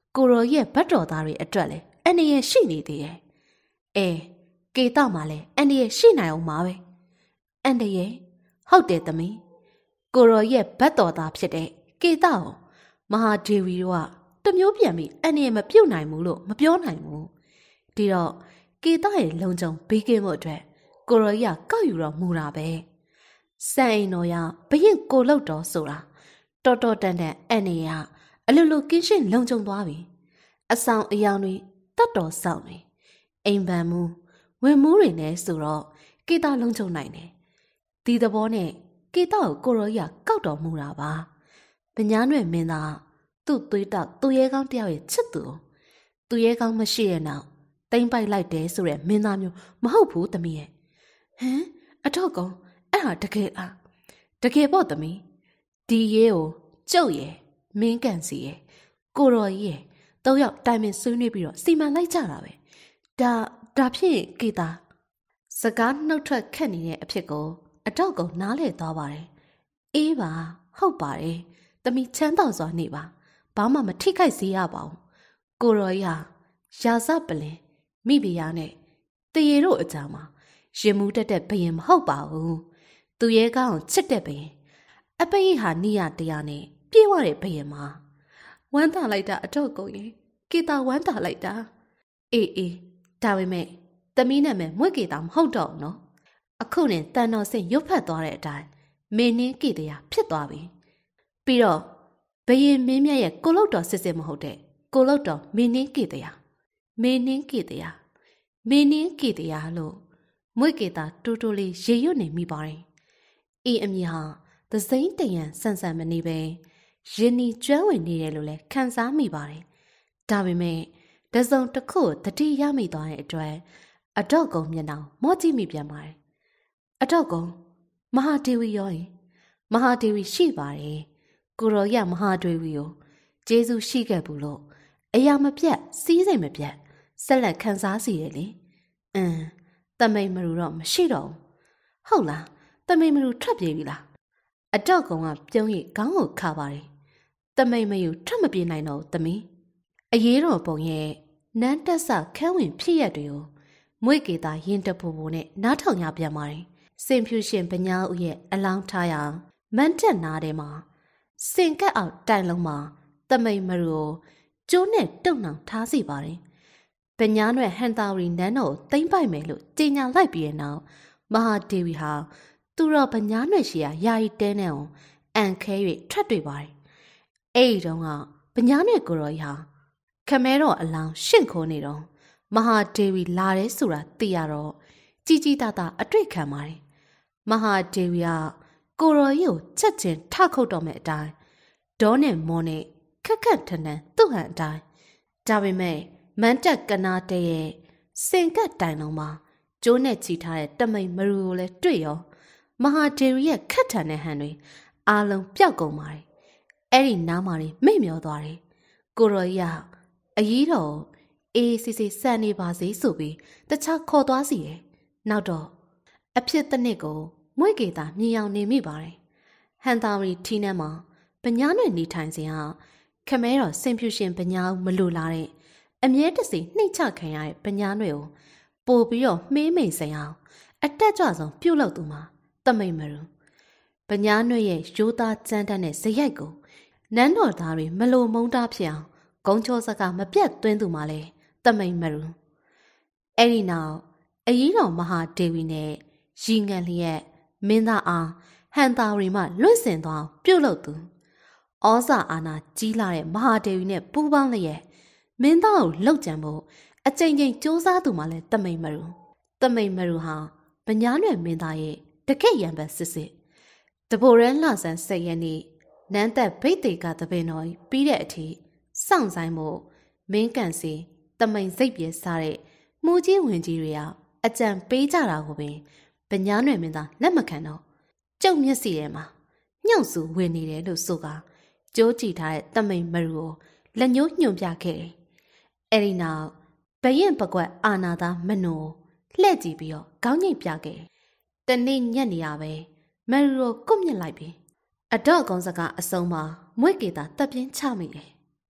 ကိုရောရဲ့ဘတ်တော်သားတွေအတွက်လည်းအန္တရာယ်ရှိနေသေးရဲ့အဲကေတမှလည်းအန္တရာယ်ရှိနိုင်အောင်ပါပဲအန္တရာယ်ဟုတ်တယ်သမီးကိုရောရဲ့ဘတ်တော်သားဖြစ်တဲ့ကေတကိုမဟာဒေဝီတို့ကတမျိုးပြန်ပြီးအန္တရာယ်မပြုတ်နိုင်ဘူးလို့မပြောနိုင်ဘူးဒီတော့ကေတရဲ့လုံခြုံဘေးကင်းမှုအတွက်ကိုရောကြီးကကောက်ယူတော့မူတာပဲစံအိမ်တော်ရဘရင်ကိုလောက်တော်ဆိုတာတော်တော်တန်တန်အန္တရာယ်အလိုလိုကင်းရှင်းလုံခြုံသွားပြီအဆောင်အယောင်တွေတတ်တော်ဆောင်နေအိမ်ပန်မှုဝင်မှုတွေနဲ့ဆိုတော့ကေတလုံခြုံနိုင်တယ်ဒီသဘောနဲ့ကေတကိုကိုရောကြီးကကောက်တော်မူတာပါပညာနယ်မင်းသားသူ့သွေးတောက်သူ့ရဲကောင်းတယောက်ရဲ့ချစ်သူသူ့ရဲကောင်းမရှိရဲ့နောက်တိမ့်ပိုက်လိုက်တယ်ဆိုတဲ့မင်းသားမျိုးမဟုတ်ဘူးသမီးရဲ့ဟမ်အတော့ကောင်အဲ့ဟာတကယ်လားတကယ်ပေါ့သမီးဒီရဲကိုကျုပ်ရဲ့မင်းကန်စီရဲ့ကိုရော်ကြီးရဲ့သုံးယောက်တိုင်ပင်ဆွေးနွေးပြီးတော့စီမံလိုက်ကြတာပဲဒါဒါဖြင့်ကေတာစကားနှုတ်ထွက်ခက်နေတဲ့အဖြစ်ကိုအတော့ကောင်နားလည်သွားပါတယ်အေးပါဟုတ်ပါတယ်သမီးချမ်းသာစွာနေပါဘာမှမထိခိုက်စေရပါဘူးကိုရော်ကြီးဟာရာဇပလင်မိဖုရားနဲ့တရေတို့အကြောင်းမှာရင်မှုတက်တဲ့ဘယင်မဟုတ်ပါဘူးသူရဲကောင်းချစ်တဲ့ဘယင်အပိယဟာနိယတရားနဲ့ပြေးဝတဲ့ဘယင်မှာဝမ်းသာလိုက်တာအတော့ကုန်ရင်ကေတာဝမ်းသာလိုက်တာအေးအေးဒါပေမဲ့သမီးနာမည်မွေကေတာမဟုတ်တော့ဘူးနော်အခုနဲ့တန်တော်စင်ရွတ်ဖတ်သွားတဲ့အတိုင်းမင်းနင်းကေတရားဖြစ်သွားပြီပြီးတော့ဘယင်မင်းမြတ်ရဲ့ကိုလုတ်တော်စစ်စစ်မဟုတ်တဲ့ကိုလုတ်တော်မင်းနင်းကေတရားမင်းနင်းကေတရားမင်းနင်းကေတရားလို့မွေကေတာတူတူလေးရေရွတ်နေမိပါတယ်အေးအမြဟာသစိမ့်တရံဆန်ဆန်မနေပဲရင်နီကျွမ်းဝင်နေတယ်လို့လည်းခံစားမိပါတယ်ဒါပေမဲ့တစုံတစ်ခုတတိရမိသွားတဲ့အတွက်အတော့ကုံမျက်နှာမော့ကြည့်မိပြန်ပါတယ်အတော့ကုံမဟာဒေဝီရောရင်မဟာဒေဝီရှိပါတယ်ကိုရောရမဟာဒေဝီကိုကျေးဇူးရှိခဲ့ဘူးလို့အရာမပြတ်စီးစိမ်မပြတ်ဆက်လက်ခံစားစီရလေအင်းတမိန်မရူတော့မရှိတော့ဘူးဟုတ်လားတမိန်မရူထွက်ပြေးပြီလားအတော့ကုံကပြုံးရခေါင်းကိုခါပါတယ်တမိန်မရူထွက်မပြေးနိုင်တော့သမီးအရေးတော်ပုံရဲ့နန်းတက်ဆခန်းဝင်ဖြစ်ရက်တွေကိုမွေကေတာရင်တပူပူနဲ့နားထောင်ရပြန်ပါတယ်စင်ဖြူရှင်ပညာဦးရဲ့အလောင်းထားရမန်းတက်နားထဲမှာစင်ကက်အောင်တိုင်လုံးမှာတမိန်မရူကိုကျိုးနဲ့တုံနှောင်ထားစီပါတယ်ပညာနွယ်ဟန်တာရီနန်းတော်ကိုသိမ့်ပိုက်မယ်လို့ကြေညာလိုက်ပြီးတဲ့နောက်မဟာဒေဝီဟာသူတော်ပညာနွယ်ရှိရာယာယီတဲနဲ့အောင်အန်ခဲ၍ထွက်တွေ့ပါတယ်အဲ့ဒီတုန်းကပညာနွယ်ကိုရောကြီးဟာခမဲတော်အလောင်းရှင့်ခိုးနေတော့မဟာဒေဝီလာတယ်ဆိုတာသိရတော့ကြီးကြီးသားသားအတွေ့ခံပါတယ်မဟာဒေဝီကကိုရောကြီးကိုချက်ချင်းထခုတ်တော့မဲ့အတိုင်းဒေါနဲ့မောနဲ့ခက်ခက်ထန်ထန်သူ့ဟန်အတိုင်းဒါပေမဲ့မန်တက်ကနာတဲ့ရဲ့စင်ကတ်တိုင်လုံးမှာကျိုးနဲ့ချီထားတဲ့တမိန်မရူကိုလည်းတွေ့ရောမဟာဒေဝီရဲ့ခက်ထန်တဲ့ဟန်တွေအားလုံးပျောက်ကုန်ပါတယ်အဲ့ဒီနားမှာမိတ်မျောသွားတယ်ကိုရောကြီးကအကြီးတော်အေးစီစီစံနေပါစေဆိုပြီးတခြားခေါ်သွားစီတယ်နောက်တော့အဖြစ်တစ်နှစ်ကိုမွေကေတာမြင်အောင်နေမိပါတယ်ဟန်တာရီထီနန်းမှာပညာနယ်နေထိုင်စဉ်ဟာခမဲတော်စင်ဖြူရှင်ပညာဦးမလိုလားတဲ့အမြဲတစေနှိမ့်ချခံရတဲ့ပညာနယ်ကိုပို့ပြီးတော့မှေးမိန်ဆိုင်အောင်အတက်ကြွဆုံးပြုတ်လောက်သူမှာတမိန်မရူပညာနယ်ရဲ့ရိုးသားကြမ်းတမ်းတဲ့ဇယိုက်ကိုနန်းတော်သားတွေမလိုမုန်းတာဖြစ်အောင်ဂုံချောစကားမပြတ်သွင်းသူမှလည်းတမိန်မရူအဲ့ဒီနောက်အကြီးတော်မဟာဒေဝီနဲ့ရီငံလျက်မင်းသားအားဟန်တာရီမှလွင့်စင်သွားပြုတ်လို့သူဩဇာအာဏာကြီးလာတဲ့မဟာဒေဝီနဲ့ပူးပေါင်းလျက်မင်းသားကိုလှုပ်ကြံဖို့အကြိမ်ကြိမ်စူးစမ်းသူမှလည်းတမိန်မရူတမိန်မရူဟာပညာနယ်မင်းသားရဲ့တကက်ရံပတ်စစ်စစ်တဘိုရန်လှဆန်းစိတ်ရည်နေနန်းသက်ဗိတ်တေကသပင်တော်ပြီးတဲ့အထိစောင့်ဆိုင်မှုမင်းကန်စီတမိန်စိတ်ပြေစားတဲ့မှုကြီးဝင်ကြီးတွေကအကြံပေးကြတာကိုပင်ပညာနယ်မင်းသားလက်မခံတော့ကျုပ်မျက်စီထဲမှာညှောက်စုဝင်နေတယ်လို့ဆိုကကြိုးကြည့်ထားတဲ့တမိန်မရူကိုလက်ညှိုးညွှန်ပြခဲ့တယ်။အဲဒီနောက်ဘရင်ပကွက်အာနာသားမနိုလှဲ့ကြည့်ပြီးတော့ခေါင်းငိတ်ပြခဲ့တယ်။တနေ့ညက်နေရပဲမရူကိုကွတ်မြစ်လိုက်ပြီးအတော့ကုန်းစကားအစုံမှာမွေကေတာတပ်ပြင်းချမိတယ်။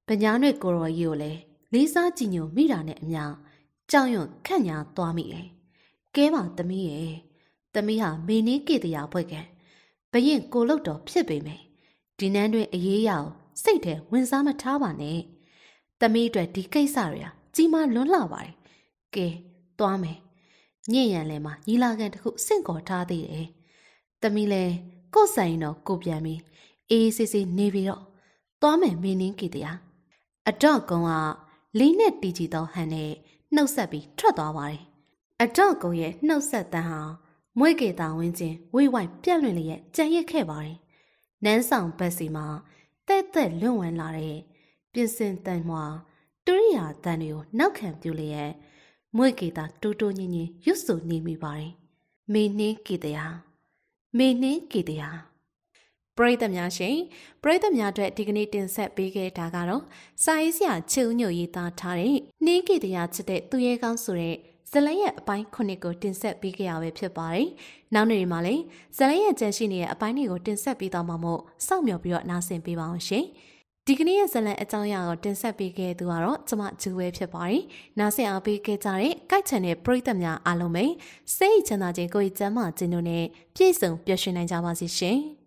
ပညာနဲ့ကိုရော်ကြီးကိုလည်းလေးစားကြည်ညိုမိတာနဲ့အမျှကြောင်ရွံ့ခန့်ညာသွားမိတယ်။ကဲပါသမီးရဲ့သမီးဟာမေနင်းကေတရာဘွဲ့ကံဘရင်ကိုလုတ်တော်ဖြစ်ပေမယ်ဒီနန်းတွင်အေးရအောင်စိတ်ထဲဝင်စားမထားပါနဲ့သမီးအတွက်ဒီကိစ္စတွေဟာကြီးမားလွန်းလှပါတယ်ကဲသွားမယ်ညဉ့်ရံလဲမှာညီလာခံတစ်ခုစင့်ခေါ်ထားသေးတယ်သမီးလဲကို့ဆိုင်တော့ကိုပြန်ပြီးအေးစစ်စစ်နေပြီးတော့သွားမယ်မင်းင်းကေတရာအတော့ကုံကလေးနဲ့တီကြည့်သောဟန်နဲ့နှုတ်ဆက်ပြီးထွက်သွားပါတယ်အတော့ကုံရဲ့နှုတ်ဆက်တန်းဟာမွေးကေတာဝင်းချင်းဝိဝိုက်ပြက်လွင်လျက်ကြံရစ်ခဲ့ပါတယ်နန်းဆောင်ဘက်စီမှာတဲ့တဲ့လွန့်ဝင်လာတဲ့ပြင်စင်တန်မွာတူရိယာတန်တွေကိုနောက်ခံပြုလျက်မွေကေတာတူတူညင်ညင်ရွတ်ဆိုနေမိပါတယ်မေနှင်းကေတရာမေနှင်းကေတရာပရိသတ်များရှင်ပရိသတ်များအတွက်ဒီကနေ့တင်ဆက်ပေးခဲ့တာကတော့စာရေးဆရာချစ်ဦးညိုရေးသားထားတဲ့နှင်းကေတရာချစ်တဲ့သူရဲကောင်းဆိုတဲ့ဇလန်ရဲ့အပိုင်းခုနှစ်ကိုတင်ဆက်ပေးခဲ့ရပဲဖြစ်ပါတယ်။နောက်နေ့မှာလည်းဇလန်ရဲ့ကြံရှိနေတဲ့အပိုင်းတွေကိုတင်ဆက်ပေးသွားမှာမို့စောင့်မျှော်ပြီးတော့နားဆင်ပေးပါအောင်ရှင်။ဒီကနေ့ရဲ့ဇလန်အကြောင်းအရာကိုတင်ဆက်ပေးခဲ့သူကတော့ကျမဂျူဝဲဖြစ်ပါတယ်။နားဆင်အားပေးခဲ့ကြတဲ့ကိုက်ချန်တဲ့ပရိသတ်များအားလုံးပဲစိတ်ချမ်းသာခြင်းကိုယ်ကျမ်းမာခြင်းတို့နဲ့ပြည့်စုံပျော်ရွှင်နိုင်ကြပါစေရှင်။